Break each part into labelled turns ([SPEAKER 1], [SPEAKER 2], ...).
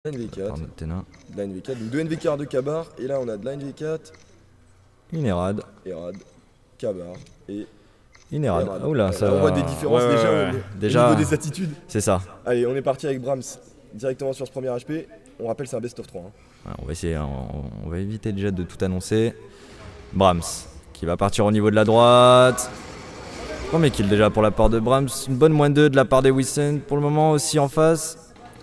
[SPEAKER 1] La NV4.
[SPEAKER 2] Athéna.
[SPEAKER 1] De la NV4, donc 2 NV4 de Kabar. Et là, on a de la NV4.
[SPEAKER 2] Inerad.
[SPEAKER 1] Erad. Kabar. Et.
[SPEAKER 2] Inerad.
[SPEAKER 1] Erad.
[SPEAKER 2] Oula, ça
[SPEAKER 1] là, on voit des différences déjà au niveau des attitudes.
[SPEAKER 2] C'est ça.
[SPEAKER 1] Allez, on est parti avec Brahms directement sur ce premier HP. On rappelle, c'est un best of 3. Hein.
[SPEAKER 2] Ouais, on va essayer, on va éviter déjà de tout annoncer. Brahms qui va partir au niveau de la droite. Premier kill déjà pour la part de Brahms. Une bonne -2 de la part des Wissent pour le moment aussi en face.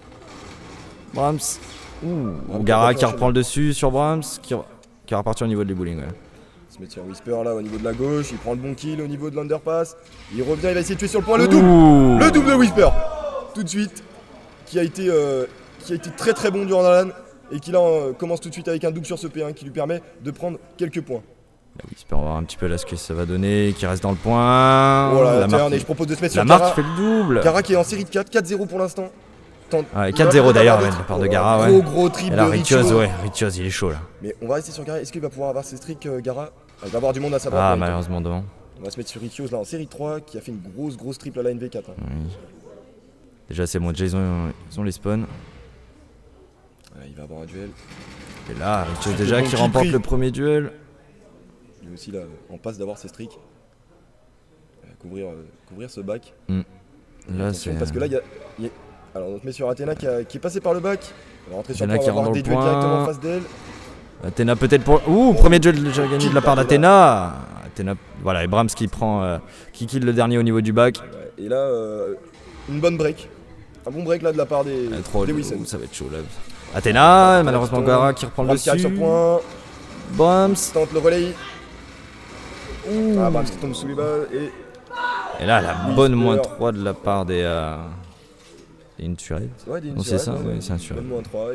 [SPEAKER 2] Brahms. Gara qui reprend le dessus sur Brahms. Qui va repartir au niveau de l'ebouling. Ouais.
[SPEAKER 1] Il se met sur Whisper là au niveau de la gauche. Il prend le bon kill au niveau de l'underpass. Il revient, il va essayer de tuer sur le point. Le double! Le double de Whisper! Tout de suite. Qui a été très très bon durant la LAN. Et qui là commence tout de suite avec un double sur ce P1 qui lui permet de prendre quelques points.
[SPEAKER 2] Whisper, on va voir un petit peu là ce que ça va donner. Qui reste dans le point.
[SPEAKER 1] Voilà, et je propose de se mettre sur
[SPEAKER 2] la
[SPEAKER 1] Gara.
[SPEAKER 2] marque fait le double.
[SPEAKER 1] Gara qui est en série de 4, 4-0 pour l'instant.
[SPEAKER 2] Ouais, 4-0 d'ailleurs, de la part de Gara. Ouais.
[SPEAKER 1] Gros triple.
[SPEAKER 2] Et là,
[SPEAKER 1] de
[SPEAKER 2] Rituos, ouais, Rituos, il est chaud là.
[SPEAKER 1] Mais on va rester sur Gara. Est-ce qu'il va pouvoir avoir ses streaks, Gara? Il va avoir du monde à sa droite.
[SPEAKER 2] Ah, malheureusement devant.
[SPEAKER 1] On va se mettre sur Rituos là en série 3 qui a fait une grosse triple à la NV4. Hein.
[SPEAKER 2] Oui. Déjà, c'est bon, déjà ils ont les spawns.
[SPEAKER 1] Voilà, il va avoir un duel.
[SPEAKER 2] Et là, Rituos déjà qui remporte le premier duel.
[SPEAKER 1] Lui aussi là, en passe d'avoir ses streaks. Couvrir ce back.
[SPEAKER 2] Là, c'est.
[SPEAKER 1] Parce que là, il y a... Alors, on se met sur Athéna qui est passé par le back. On va rentrer sur le point,
[SPEAKER 2] qui
[SPEAKER 1] on va avoir des duels directement en face d'elle.
[SPEAKER 2] Athéna peut-être pour. Premier duel déjà gagné de la part d'Athéna. Athéna, voilà, et Brahms qui kill le dernier au niveau du back.
[SPEAKER 1] Ouais, et là, une bonne break. Un bon break là de la part des Wissem.
[SPEAKER 2] Ça va être chaud là. Athéna, malheureusement Gara qui reprend le dessus.
[SPEAKER 1] Sur point.
[SPEAKER 2] Brahms
[SPEAKER 1] tente le relais. Brahms qui tombe sous les balles.
[SPEAKER 2] Et là, la bonne -3 de la part des. Une turette.
[SPEAKER 1] Ouais, des
[SPEAKER 2] c'est ça, ouais, c'est un turette.
[SPEAKER 1] Bonne -3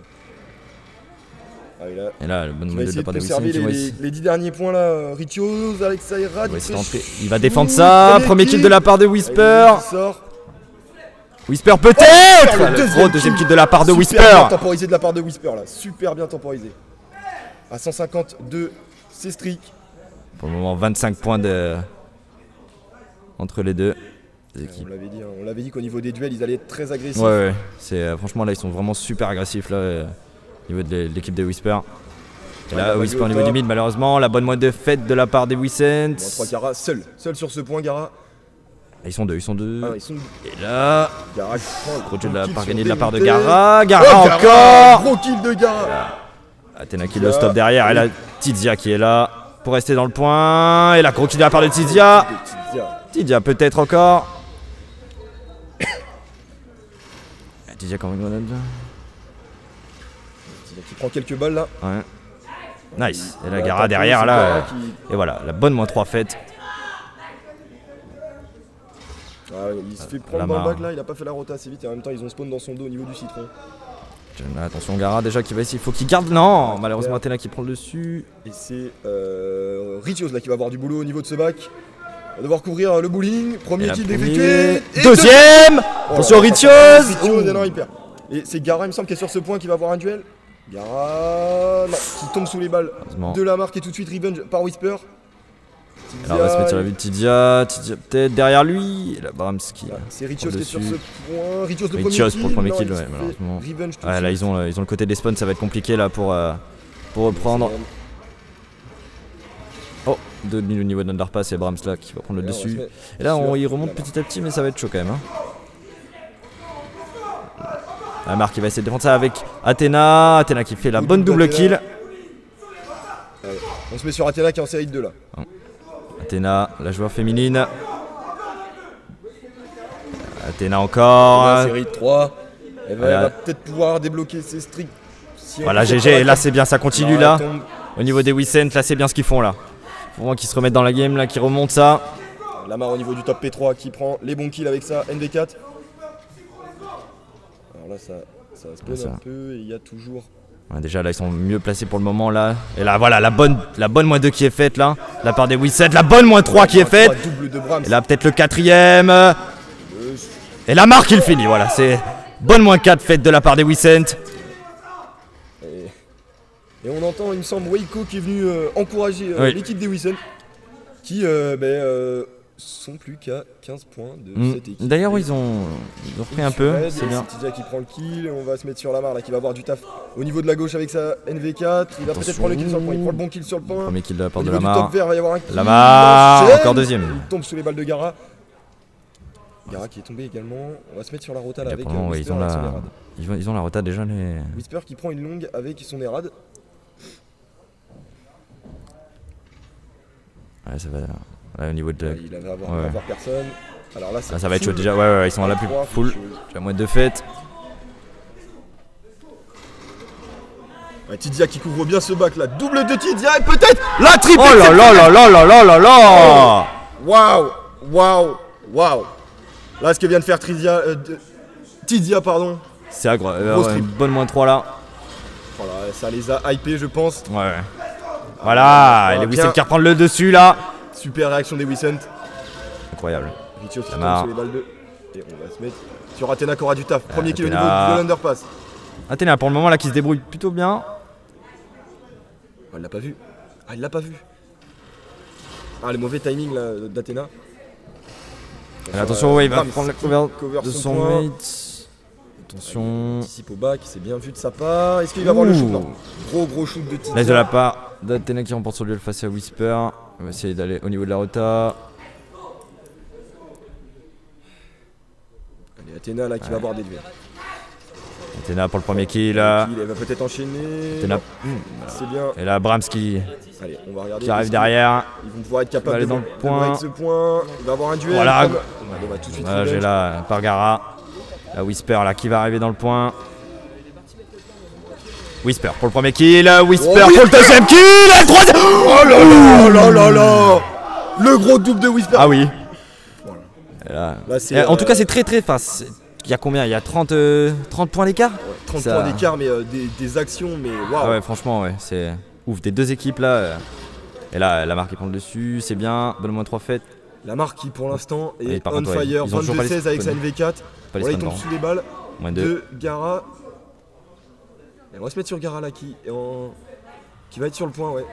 [SPEAKER 2] et là, le bonne -2 de la part des Wissem.
[SPEAKER 1] Les 10 derniers points là, Rituos, Alexa Erad.
[SPEAKER 2] Il va défendre ça. Premier kill de la part de Whisper. Whisper peut-être. Deuxième kill de la part de Whisper.
[SPEAKER 1] Super bien temporisé de la part de Whisper là, super bien temporisé. À 152, c'est streak.
[SPEAKER 2] Pour le moment, 25 points entre les deux.
[SPEAKER 1] On l'avait dit qu'au niveau des duels, ils allaient être très agressifs.
[SPEAKER 2] Ouais. Franchement, là, ils sont vraiment super agressifs là, au niveau de l'équipe des Whisper. Et là, Whisper au niveau du mid, malheureusement, la bonne -2 faite de la part des Wissent.
[SPEAKER 1] 3 Gara, seul sur ce point, Gara.
[SPEAKER 2] Ils sont deux.
[SPEAKER 1] Et
[SPEAKER 2] là,
[SPEAKER 1] Gara qui prend
[SPEAKER 2] gros duel de la part gagné de la part de Gara. Gara encore.
[SPEAKER 1] Gros kill de Gara.
[SPEAKER 2] Athéna qui le stop derrière. Et là, Tidia qui est là pour rester dans le point. Et là, gros kill de la part de Tidia. Tidia peut-être encore. Tidia quand même.
[SPEAKER 1] Tidia qui prend quelques balles là.
[SPEAKER 2] Ouais. Nice. Et la Gara derrière là. Et voilà, la bonne -3 faite.
[SPEAKER 1] Il se fait prendre dans le back là, il a pas fait la rota assez vite et en même temps ils ont spawn dans son dos au niveau du citron.
[SPEAKER 2] Attention Gara déjà qui va essayer, il faut qu'il garde. Non, malheureusement Athéna qui prend le dessus.
[SPEAKER 1] Et c'est Rituos là qui va avoir du boulot au niveau de ce back. Il va devoir couvrir le bowling. Premier kill d'effectué.
[SPEAKER 2] Deuxième. Attention Rituos.
[SPEAKER 1] Non, il perd. Et c'est Gara il me semble qui est sur ce point qui va avoir un duel. Gara qui tombe sous les balles de la marque et tout de suite revenge par Whisper.
[SPEAKER 2] Alors on va se mettre sur la vue de Tidia peut-être derrière lui. Et la Brahms qui.
[SPEAKER 1] C'est Rituos qui est sur ce point. Rituos
[SPEAKER 2] pour le premier kill, ouais, malheureusement. Ouais, là ils ont le côté des spawns, ça va être compliqué là pour reprendre. Oh, au niveau de l'underpass, c'est Brahms là qui va prendre le dessus. Et là il remonte petit à petit, mais ça va être chaud quand même. La marque qui va essayer de défendre ça avec Athéna. Athéna qui fait la bonne double kill.
[SPEAKER 1] On se met sur Athéna qui est en série de 2 là.
[SPEAKER 2] Athéna, la joueur féminine. Athéna encore.
[SPEAKER 1] Série de 3. Elle va peut-être pouvoir débloquer ses streaks.
[SPEAKER 2] Voilà GG, là c'est bien, ça continue là. Au niveau des Wissent, là c'est bien ce qu'ils font là. Faut vraiment qu'ils se remettent dans la game là, qu'ils remontent ça.
[SPEAKER 1] Lamar au niveau du top P3 qui prend les bons kills avec ça, NV4. Alors là ça spawn un peu et il y a toujours...
[SPEAKER 2] Ouais, déjà là ils sont mieux placés pour le moment là. Et là voilà la bonne -2 qui est faite là. De la part des Wissent, la bonne -3 qui est faite. Et là peut-être le 4ème. Et la marque il finit, voilà c'est bonne -4 faite de la part des Wissent.
[SPEAKER 1] Et on entend il me semble Weiko qui est venu encourager l'équipe des Wissent. Qui sont plus qu'à 15 points de cette équipe.
[SPEAKER 2] D'ailleurs, ils ont repris un peu, c'est bien.
[SPEAKER 1] C'est Tidia qui prend le kill, on va se mettre sur la marre là, qui va avoir du taf au niveau de la gauche avec sa NV4. Il va peut-être prendre le kill sur le point, il prend le bon kill sur le point.
[SPEAKER 2] Premier kill de la part
[SPEAKER 1] Au
[SPEAKER 2] de
[SPEAKER 1] niveau du
[SPEAKER 2] Lamar.
[SPEAKER 1] top vert, il va y avoir un kill.
[SPEAKER 2] Lamar, encore deuxième.
[SPEAKER 1] Il tombe sous les balles de Gara. Gara qui est tombé également. On va se mettre sur la rota là, avec
[SPEAKER 2] Ouais,
[SPEAKER 1] Whisper avec son Erad.
[SPEAKER 2] ils ont la rota déjà les.
[SPEAKER 1] Whisper qui prend une longue avec son Erad.
[SPEAKER 2] Ouais, ça va. Ouais, au niveau de.
[SPEAKER 1] Ouais, il va avoir personne. Alors là,
[SPEAKER 2] ça va être chaud déjà. Ouais, ils sont là plus full. J'ai la moitié de fête.
[SPEAKER 1] Ouais, Tidia qui couvre bien ce bac là. Double de Tidia et peut-être la triple.
[SPEAKER 2] Oh là là là là là là là là.
[SPEAKER 1] Waouh, waouh, waouh. Là, ce que vient de faire Tidia, pardon.
[SPEAKER 2] C'est agréable. Une bonne -3 là.
[SPEAKER 1] Voilà, ça les a hypés, je pense.
[SPEAKER 2] Ouais. Voilà, et les Wissent qui reprennent le dessus là.
[SPEAKER 1] Super réaction des Wissent.
[SPEAKER 2] Incroyable.
[SPEAKER 1] Richios qui tombe sur les balles de. Et on va se mettre sur Athéna qui aura du taf. Premier kill au niveau de l'underpass.
[SPEAKER 2] Athéna pour le moment là qui se débrouille plutôt bien.
[SPEAKER 1] Oh, il l'a pas vu. Ah, il l'a pas vu. Ah, le mauvais timing là d'Athéna.
[SPEAKER 2] Attention, ouais, il va prendre la cover de son mate. Attention.
[SPEAKER 1] Il anticipe au bac, c'est bien vu de sa part. Est-ce qu'il va avoir le shoot? Non. Gros shoot de Tidia.
[SPEAKER 2] Nice de la part d'Athéna qui remporte son duel face à Whisper. On va essayer d'aller au niveau de la rota.
[SPEAKER 1] Allez, Athéna là qui va avoir des duels.
[SPEAKER 2] Athéna pour le premier kill.
[SPEAKER 1] Il va peut-être enchaîner.
[SPEAKER 2] Athéna.
[SPEAKER 1] C'est bien.
[SPEAKER 2] Et là, Brahms qui.
[SPEAKER 1] Allez, on va regarder.
[SPEAKER 2] Qui arrive derrière.
[SPEAKER 1] Ils vont pouvoir être capables
[SPEAKER 2] aller dans le point.
[SPEAKER 1] Avec ce point. Il va avoir un duel.
[SPEAKER 2] Voilà.
[SPEAKER 1] On va tout de suite.
[SPEAKER 2] Voilà, j'ai là par Gara. La Whisper là qui va arriver dans le point. Whisper pour le premier kill. Whisper pour le deuxième kill. Le troisième.
[SPEAKER 1] Oh là là là là là. Le gros double de Whisper.
[SPEAKER 2] Ah oui.
[SPEAKER 1] Voilà.
[SPEAKER 2] Là, en tout cas, c'est très fast. Il y a combien? Il y a 30 points d'écart?
[SPEAKER 1] 30 points d'écart, mais des actions, mais waouh!
[SPEAKER 2] Ouais, franchement, ouais, c'est ouf. Des deux équipes là. Et là, la marque qui prend le dessus, c'est bien. Bonne -3 fête.
[SPEAKER 1] La marque qui pour l'instant est
[SPEAKER 2] par
[SPEAKER 1] on
[SPEAKER 2] contre, ouais,
[SPEAKER 1] fire, 22-16 avec sa NV4.
[SPEAKER 2] Voilà,
[SPEAKER 1] il tombe sous les balles
[SPEAKER 2] de
[SPEAKER 1] Gara. Et on va se mettre sur Gara là qui va être sur le point, ouais.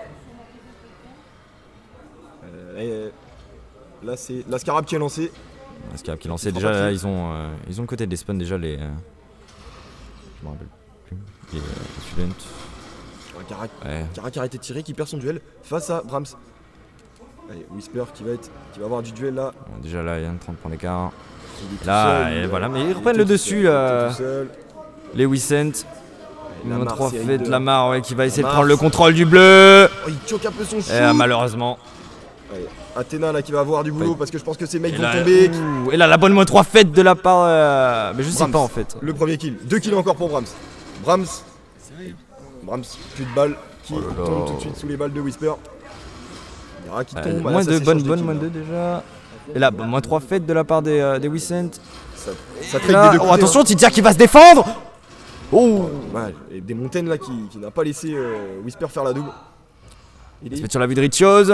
[SPEAKER 1] Là, c'est la Scarab qui est lancée.
[SPEAKER 2] La Scarab qui est lancée. Déjà, là, ils ont le côté des spawns, déjà les. Je me rappelle plus. Les students.
[SPEAKER 1] Gara qui a arrêté de tirer, qui perd son duel face à Brahms. Allez, Whisper qui va avoir du duel là.
[SPEAKER 2] Déjà là, il y a 30 points d'écart. Là, et voilà, mais ils reprennent le dessus. Les Wissent. Numéro 3 fait de Lamar, ouais, qui va essayer de prendre le contrôle du bleu.
[SPEAKER 1] Oh, il choque un peu son shoot.
[SPEAKER 2] Malheureusement.
[SPEAKER 1] Allez, Athéna là qui va avoir du boulot parce que je pense que ces mecs vont tomber.
[SPEAKER 2] Et là, la bonne -3 faite de la part. Mais je sais pas en fait.
[SPEAKER 1] Le premier kill. 2 kills encore pour Brahms. Brahms, plus de balles qui tombe tout de suite sous les balles de Whisper. Gara qui tombe.
[SPEAKER 2] Moins de bonne -2 déjà. Et là, -3 faite de la part des Wissent.
[SPEAKER 1] Ça trade des deux côtés.
[SPEAKER 2] Attention, Tidia qui va se défendre.
[SPEAKER 1] Oh ouais, et des montagnes là qui n'a pas laissé Whisper faire la double.
[SPEAKER 2] Il se met sur la vue de Richios.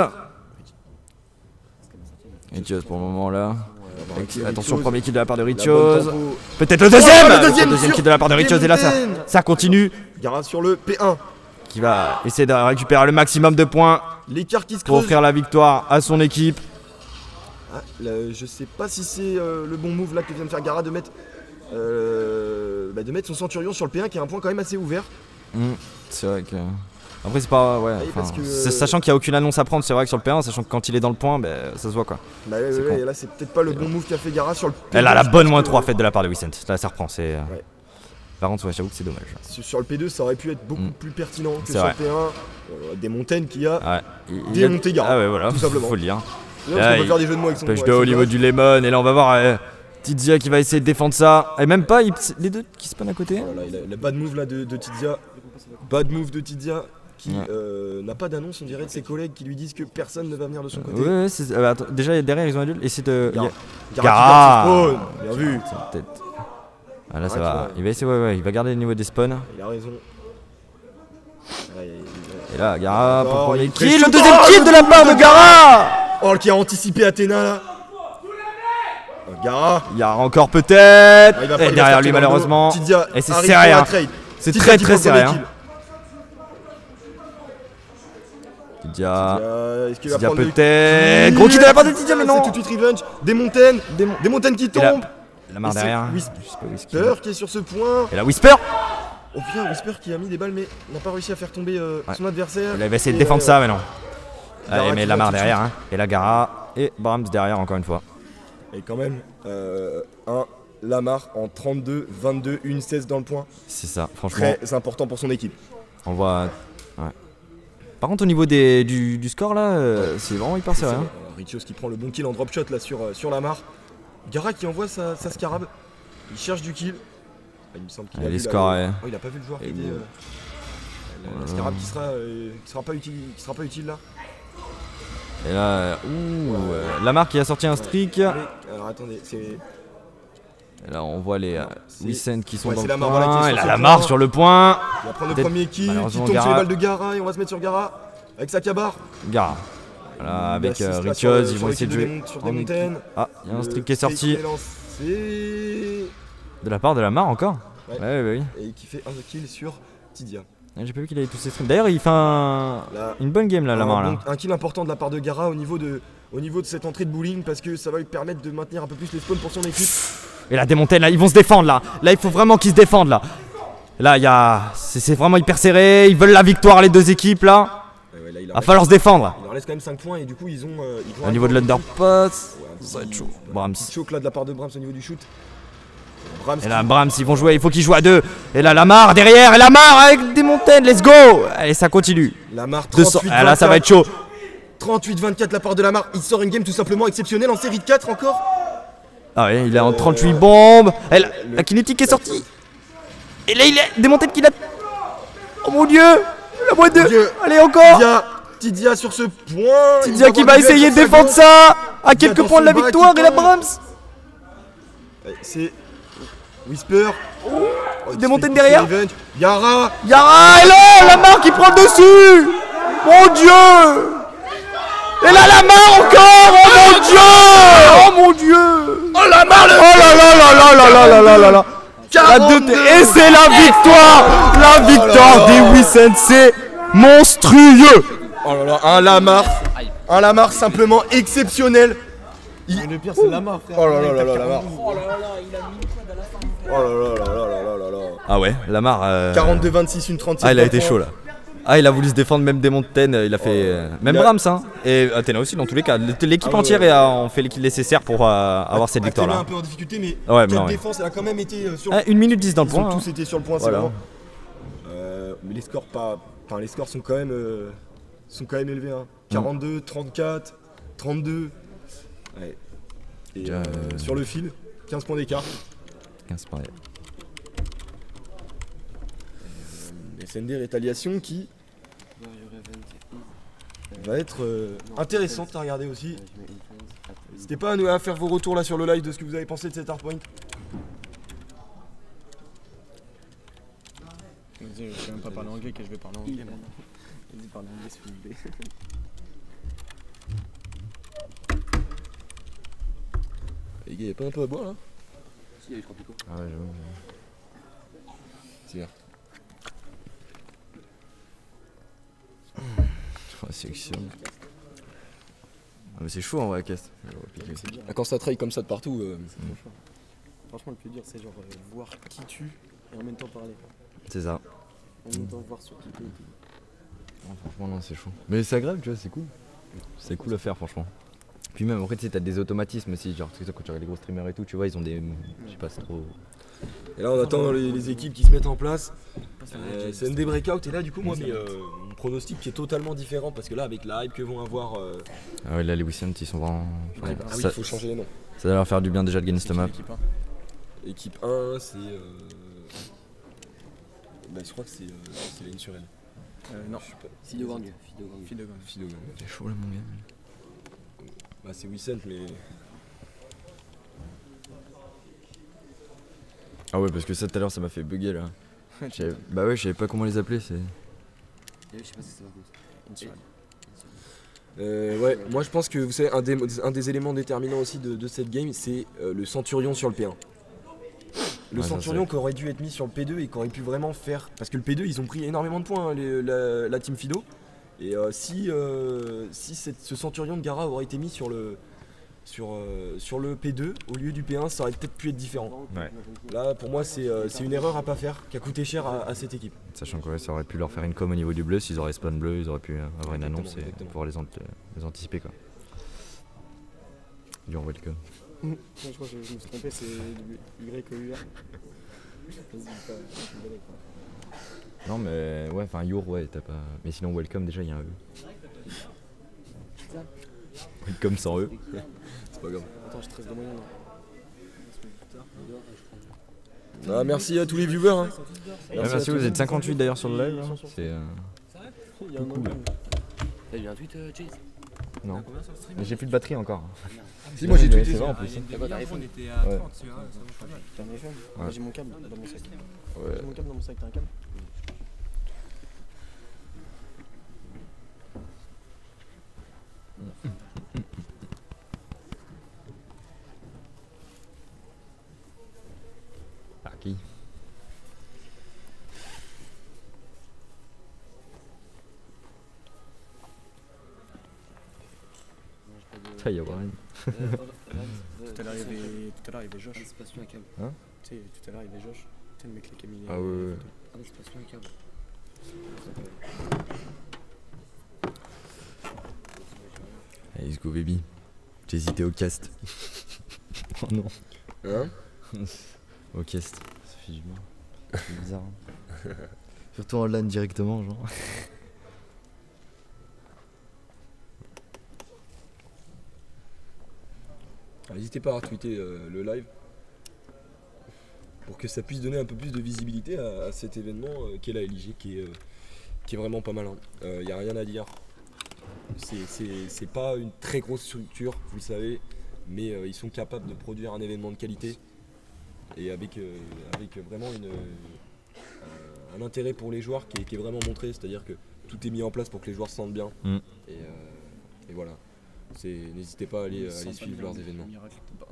[SPEAKER 2] Richios pour le moment là. Attention, premier kill de la part de Richios. Peut-être le deuxième. Le deuxième kill de la part de Richios. Et là ça continue.
[SPEAKER 1] Gara sur le P1.
[SPEAKER 2] Qui va essayer de récupérer le maximum de points.
[SPEAKER 1] L'écart qui se creuse.
[SPEAKER 2] Pour offrir la victoire à son équipe.
[SPEAKER 1] Ah, là, je sais pas si c'est le bon move là que vient de faire Gara de mettre son Centurion sur le P1 qui est un point quand même assez ouvert.
[SPEAKER 2] C'est vrai que. Après, c'est pas. Ouais, sachant qu'il n'y a aucune annonce à prendre, c'est vrai que sur le P1, sachant que quand il est dans le point, ça se voit quoi.
[SPEAKER 1] Bah ouais, et là, c'est peut-être pas le bon move qu'a fait Gara sur le P1.
[SPEAKER 2] Elle a la bonne -3 faite de la part de Wissent. Là, ça reprend. Par contre, ouais, j'avoue que c'est dommage.
[SPEAKER 1] Sur le P2, ça aurait pu être beaucoup plus pertinent que sur le P1. Des montagnes qui a démonté Gara.
[SPEAKER 2] Ah ouais, voilà,
[SPEAKER 1] tout simplement.
[SPEAKER 2] Faut le dire.
[SPEAKER 1] Là, on peut faire des jeux de mots avec son
[SPEAKER 2] pêche au niveau du Lemon. Et là, on va voir Tidia qui va essayer de défendre ça. Et même pas, les deux qui spawnent à côté.
[SPEAKER 1] Voilà, le bad move là de Tidia. Bad move de Tidia qui n'a pas d'annonce, on dirait, de ses collègues qui lui disent que personne ne va venir de son côté.
[SPEAKER 2] Ouais, attends, déjà derrière ils ont un duel et c'est de.
[SPEAKER 1] Gara bien vu.
[SPEAKER 2] Ah là ça va, il va essayer, il va garder le niveau des spawns.
[SPEAKER 1] Il a raison.
[SPEAKER 2] Et là, Gara pour le premier kill, le deuxième kill de la part de Gara.
[SPEAKER 1] Oh, qui a anticipé Athéna là. Gara.
[SPEAKER 2] Il y a encore peut-être. Et derrière lui malheureusement. Et c'est serré. C'est très serré. Tidja.
[SPEAKER 1] Est-ce qu'il va
[SPEAKER 2] Tidja
[SPEAKER 1] prendre
[SPEAKER 2] peut-être. Gros kill de la part de Tidja, mais non.
[SPEAKER 1] C'est tout de suite revenge. Des montagnes qui tombent.
[SPEAKER 2] Lamar derrière.
[SPEAKER 1] Whisper qui est sur ce point.
[SPEAKER 2] Et la Whisper.
[SPEAKER 1] Oh putain, Whisper qui a mis des balles mais n'a pas réussi à faire tomber son adversaire.
[SPEAKER 2] Il avait essayé de défendre ça mais non. Allez, mais Lamar
[SPEAKER 1] va
[SPEAKER 2] derrière hein. Et la Gara et Brahms derrière encore une fois.
[SPEAKER 1] Et quand même, un Lamar en 32, 22, 1-16 dans le point.
[SPEAKER 2] C'est ça, franchement.
[SPEAKER 1] Très important pour son équipe.
[SPEAKER 2] On voit. Ouais. Par contre au niveau du score là, c'est vraiment hyper sérieux. Hein.
[SPEAKER 1] Richios qui prend le bon kill en drop shot là sur Lamar. Gara qui envoie sa scarab. Il cherche du kill. Il me semble qu'il a
[SPEAKER 2] les
[SPEAKER 1] vu
[SPEAKER 2] scores,
[SPEAKER 1] oh, il a pas vu le joueur qui était. La scarab qui sera pas utile là.
[SPEAKER 2] Et là, Lamar qui a sorti un streak.
[SPEAKER 1] Allez, alors attendez, c'est.
[SPEAKER 2] Et là on voit les Wissend qui sont dans le
[SPEAKER 1] Lamar,
[SPEAKER 2] point.
[SPEAKER 1] voilà,
[SPEAKER 2] et là Lamar sur le point.
[SPEAKER 1] Il va prendre le premier kill qui tombe sur les balles de Gara et on va se mettre sur Gara avec sa cabar.
[SPEAKER 2] Gara. Voilà, avec Richios, ils vont essayer de jouer.
[SPEAKER 1] Sur des montagnes.
[SPEAKER 2] Ah, il y a un streak qui est sorti.
[SPEAKER 1] De
[SPEAKER 2] la part de Lamar encore.
[SPEAKER 1] Ouais,
[SPEAKER 2] bah oui.
[SPEAKER 1] Et qui fait un kill sur Tidja.
[SPEAKER 2] J'ai pas vu qu'il avait tous ses streams. D'ailleurs, il fait une bonne game là, Lamar. Là.
[SPEAKER 1] Un kill important de la part de Gara au niveau de cette entrée de bowling parce que ça va lui permettre de maintenir un peu plus les spawns pour son équipe.
[SPEAKER 2] Et la démontaine là, ils vont se défendre là. Là, il faut vraiment qu'ils se défendent là. Là, il y a. C'est vraiment hyper serré. Ils veulent la victoire, les deux équipes là. Il va falloir se défendre.
[SPEAKER 1] Il leur laisse quand même 5 points et du coup, ils vont
[SPEAKER 2] au niveau de l'underpass, ça va être chaud. Brahms.
[SPEAKER 1] Choke là de la part de Brahms au niveau du shoot.
[SPEAKER 2] Et là, Brahms, ils vont jouer, il faut qu'ils jouent à deux. Et là, Lamar derrière, et Lamar avec des montagnes, let's go. Allez, ça continue.
[SPEAKER 1] Lamar 38,
[SPEAKER 2] là, ça va être chaud.
[SPEAKER 1] 38-24 la part de Lamar. Il sort une game tout simplement exceptionnelle en série de 4 encore.
[SPEAKER 2] Ah ouais, il est en 38 bombes. Et la kinétique est sortie. Et là, il est des montagnes qu'il a. Oh mon dieu. La boîte de. Allez, encore.
[SPEAKER 1] Tidja sur ce point.
[SPEAKER 2] Tidja qui va essayer de défendre ça. À quelques points de la victoire. Et la Brahms.
[SPEAKER 1] C'est Whisper.
[SPEAKER 2] Des montagnes derrière.
[SPEAKER 1] Gara.
[SPEAKER 2] Et là, Lamar qui prend le dessus. Mon dieu. Et là, Lamar encore. Oh mon dieu. Oh mon dieu.
[SPEAKER 1] Oh Lamar.
[SPEAKER 2] Oh là là. Et c'est la victoire. La victoire des Wissend. C'est monstrueux.
[SPEAKER 1] Oh là là, un Lamar simplement exceptionnel.
[SPEAKER 3] Le pire c'est Lamar frère.
[SPEAKER 1] Oh là là Lamar.
[SPEAKER 3] Oh là là, il a mis une fois à la fin.
[SPEAKER 1] Oh là là.
[SPEAKER 2] Ah ouais, Lamar
[SPEAKER 1] 42-26, une 37.
[SPEAKER 2] Ah il a été chaud là. Ah il a voulu se défendre même des montagnes, il a fait même Brahms hein. Et Athéna aussi dans tous les cas. L'équipe entière a fait l'équipe nécessaire pour avoir cette victoire là.
[SPEAKER 1] Un peu en difficulté mais
[SPEAKER 2] cette
[SPEAKER 1] défense elle a quand même été sur
[SPEAKER 2] 1 minute 10 dans le point.
[SPEAKER 1] Tous étaient sur le point, c'est vraiment. Mais les scores les scores sont quand même élevés hein. 42, 34, 32. Ouais. Et sur le fil, 15 points d'écart.
[SPEAKER 2] 15 points.
[SPEAKER 1] SND Rétaliation qui va être intéressante à regarder aussi. N'hésitez pas à faire vos retours là sur le live de ce que vous avez pensé de cet hardpoint.
[SPEAKER 3] Je vais même pas parler anglais que je vais parler anglais maintenant. Vas-y parle anglais s'il vous plaît.
[SPEAKER 1] Les gars, y'a pas un peu à boire là?
[SPEAKER 3] Si, il y a eu 3 picots.
[SPEAKER 2] Ah ouais, j'avoue.
[SPEAKER 1] C'est bien.
[SPEAKER 2] Section. Ah mais c'est chaud en vrai, caisse.
[SPEAKER 1] Quand ça traille comme ça de partout.
[SPEAKER 3] Franchement, le plus dur, c'est genre voir qui tue et en même temps parler.
[SPEAKER 2] C'est ça.
[SPEAKER 3] En même temps voir sur qui tue et tout.
[SPEAKER 2] Franchement, non, c'est chaud. Mais c'est agréable, tu vois, c'est cool. C'est cool à faire, franchement. Puis même, après, tu sais, t'as des automatismes aussi. Genre, tu sais, quand tu regardes les gros streamers et tout, tu vois, ils ont des. Je sais pas, c'est trop.
[SPEAKER 1] Et là, on attend les équipes qui se mettent en place. C'est ND Breakout. Et là, du coup, moi, mon pronostic qui est totalement différent parce que là, avec la hype que vont avoir.
[SPEAKER 2] Ah ouais, là, les Wissend, ils sont vraiment.
[SPEAKER 1] Ah oui, il faut changer les noms.
[SPEAKER 2] Ça va leur faire du bien déjà de gagner cette map.
[SPEAKER 1] Équipe 1, c'est. Bah, je crois que c'est la ligne sur elle.
[SPEAKER 3] Non.
[SPEAKER 4] Fidogang.
[SPEAKER 2] C'est chaud là, mon gars.
[SPEAKER 1] Bah, c'est Wissend, mais.
[SPEAKER 2] Ah ouais, parce que ça tout à l'heure ça m'a fait bugger là. Bah ouais, je savais pas comment les appeler. C'est.
[SPEAKER 4] Je sais pas si ça va
[SPEAKER 1] Ouais, moi je pense que vous savez, un des éléments déterminants aussi de cette game, c'est le Centurion sur le P1. Le Centurion qui aurait dû être mis sur le P2 et qui aurait pu vraiment faire. Parce que le P2, ils ont pris énormément de points, hein, la team Fido. Et si ce Centurion de Gara aurait été mis sur le P2 au lieu du P1, ça aurait peut-être pu être différent.
[SPEAKER 2] Ouais.
[SPEAKER 1] Là, pour moi, c'est une erreur à pas faire qui a coûté cher à cette équipe.
[SPEAKER 2] Sachant que ouais, ça aurait pu leur faire une com au niveau du bleu, s'ils auraient spawn bleu, ils auraient pu avoir une annonce et
[SPEAKER 1] Exactement.
[SPEAKER 2] pouvoir les anticiper quoi. You're welcome.
[SPEAKER 3] Je crois que je me suis trompé, c'est YOUR. Vas-y, pas une blague, quoi.
[SPEAKER 2] Non mais ouais, enfin Your ouais, t'as pas. Mais sinon welcome déjà il y a un E. Welcome sans E.
[SPEAKER 1] C'est pas grave.
[SPEAKER 3] Attends, je trace des moyens là.
[SPEAKER 1] Ah, merci à tous les viewers. Hein.
[SPEAKER 2] Ouais,
[SPEAKER 1] à
[SPEAKER 2] merci,
[SPEAKER 1] tous.
[SPEAKER 2] vous êtes 58 d'ailleurs sur le live. Là. C'est
[SPEAKER 3] Il y a un angle.
[SPEAKER 4] T'as vu un tweet, Chase?
[SPEAKER 2] non. Mais j'ai plus de batterie encore.
[SPEAKER 1] Si, moi j'ai
[SPEAKER 2] Ouais,
[SPEAKER 1] tweeté
[SPEAKER 2] c'est
[SPEAKER 1] ça.
[SPEAKER 2] vrai en plus.
[SPEAKER 4] T'as quoi, t'as iPhone?
[SPEAKER 5] était à
[SPEAKER 2] Ouais.
[SPEAKER 5] 30, tu vois, ça vaut pas mal.
[SPEAKER 3] T'as un iPhone?
[SPEAKER 2] Ouais.
[SPEAKER 3] J'ai mon câble dans mon sac.
[SPEAKER 2] Ouais.
[SPEAKER 3] J'ai mon câble dans mon sac, t'as un câble?
[SPEAKER 2] Ah qui Ça y a Warren.
[SPEAKER 3] Tout à l'heure, il y avait Josh.
[SPEAKER 4] C'est pas sur un câble.
[SPEAKER 3] Tu sais, tout à l'heure, il y avait Josh. Tu sais, le mec qui a mis les.
[SPEAKER 2] Ah ouais, ouais.
[SPEAKER 4] Ah non, c'est pas sur un câble.
[SPEAKER 2] Allez, let's go baby. J'ai hésité au cast. Oh non.
[SPEAKER 1] Hein?
[SPEAKER 2] Au cast. Ça fait du bien. C'est bizarre. Hein. Surtout en LAN directement, genre.
[SPEAKER 1] N'hésitez pas à retweeter le live pour que ça puisse donner un peu plus de visibilité à cet événement qu'est la LIG qui est vraiment pas mal. Il n'y a rien à dire. C'est pas une très grosse structure, vous le savez, mais ils sont capables de produire un événement de qualité et avec vraiment un intérêt pour les joueurs qui est vraiment montré, c'est-à-dire que tout est mis en place pour que les joueurs se sentent bien.
[SPEAKER 2] Mm.
[SPEAKER 1] Et voilà. N'hésitez pas à aller suivre leurs événements.
[SPEAKER 3] Miracle, pas.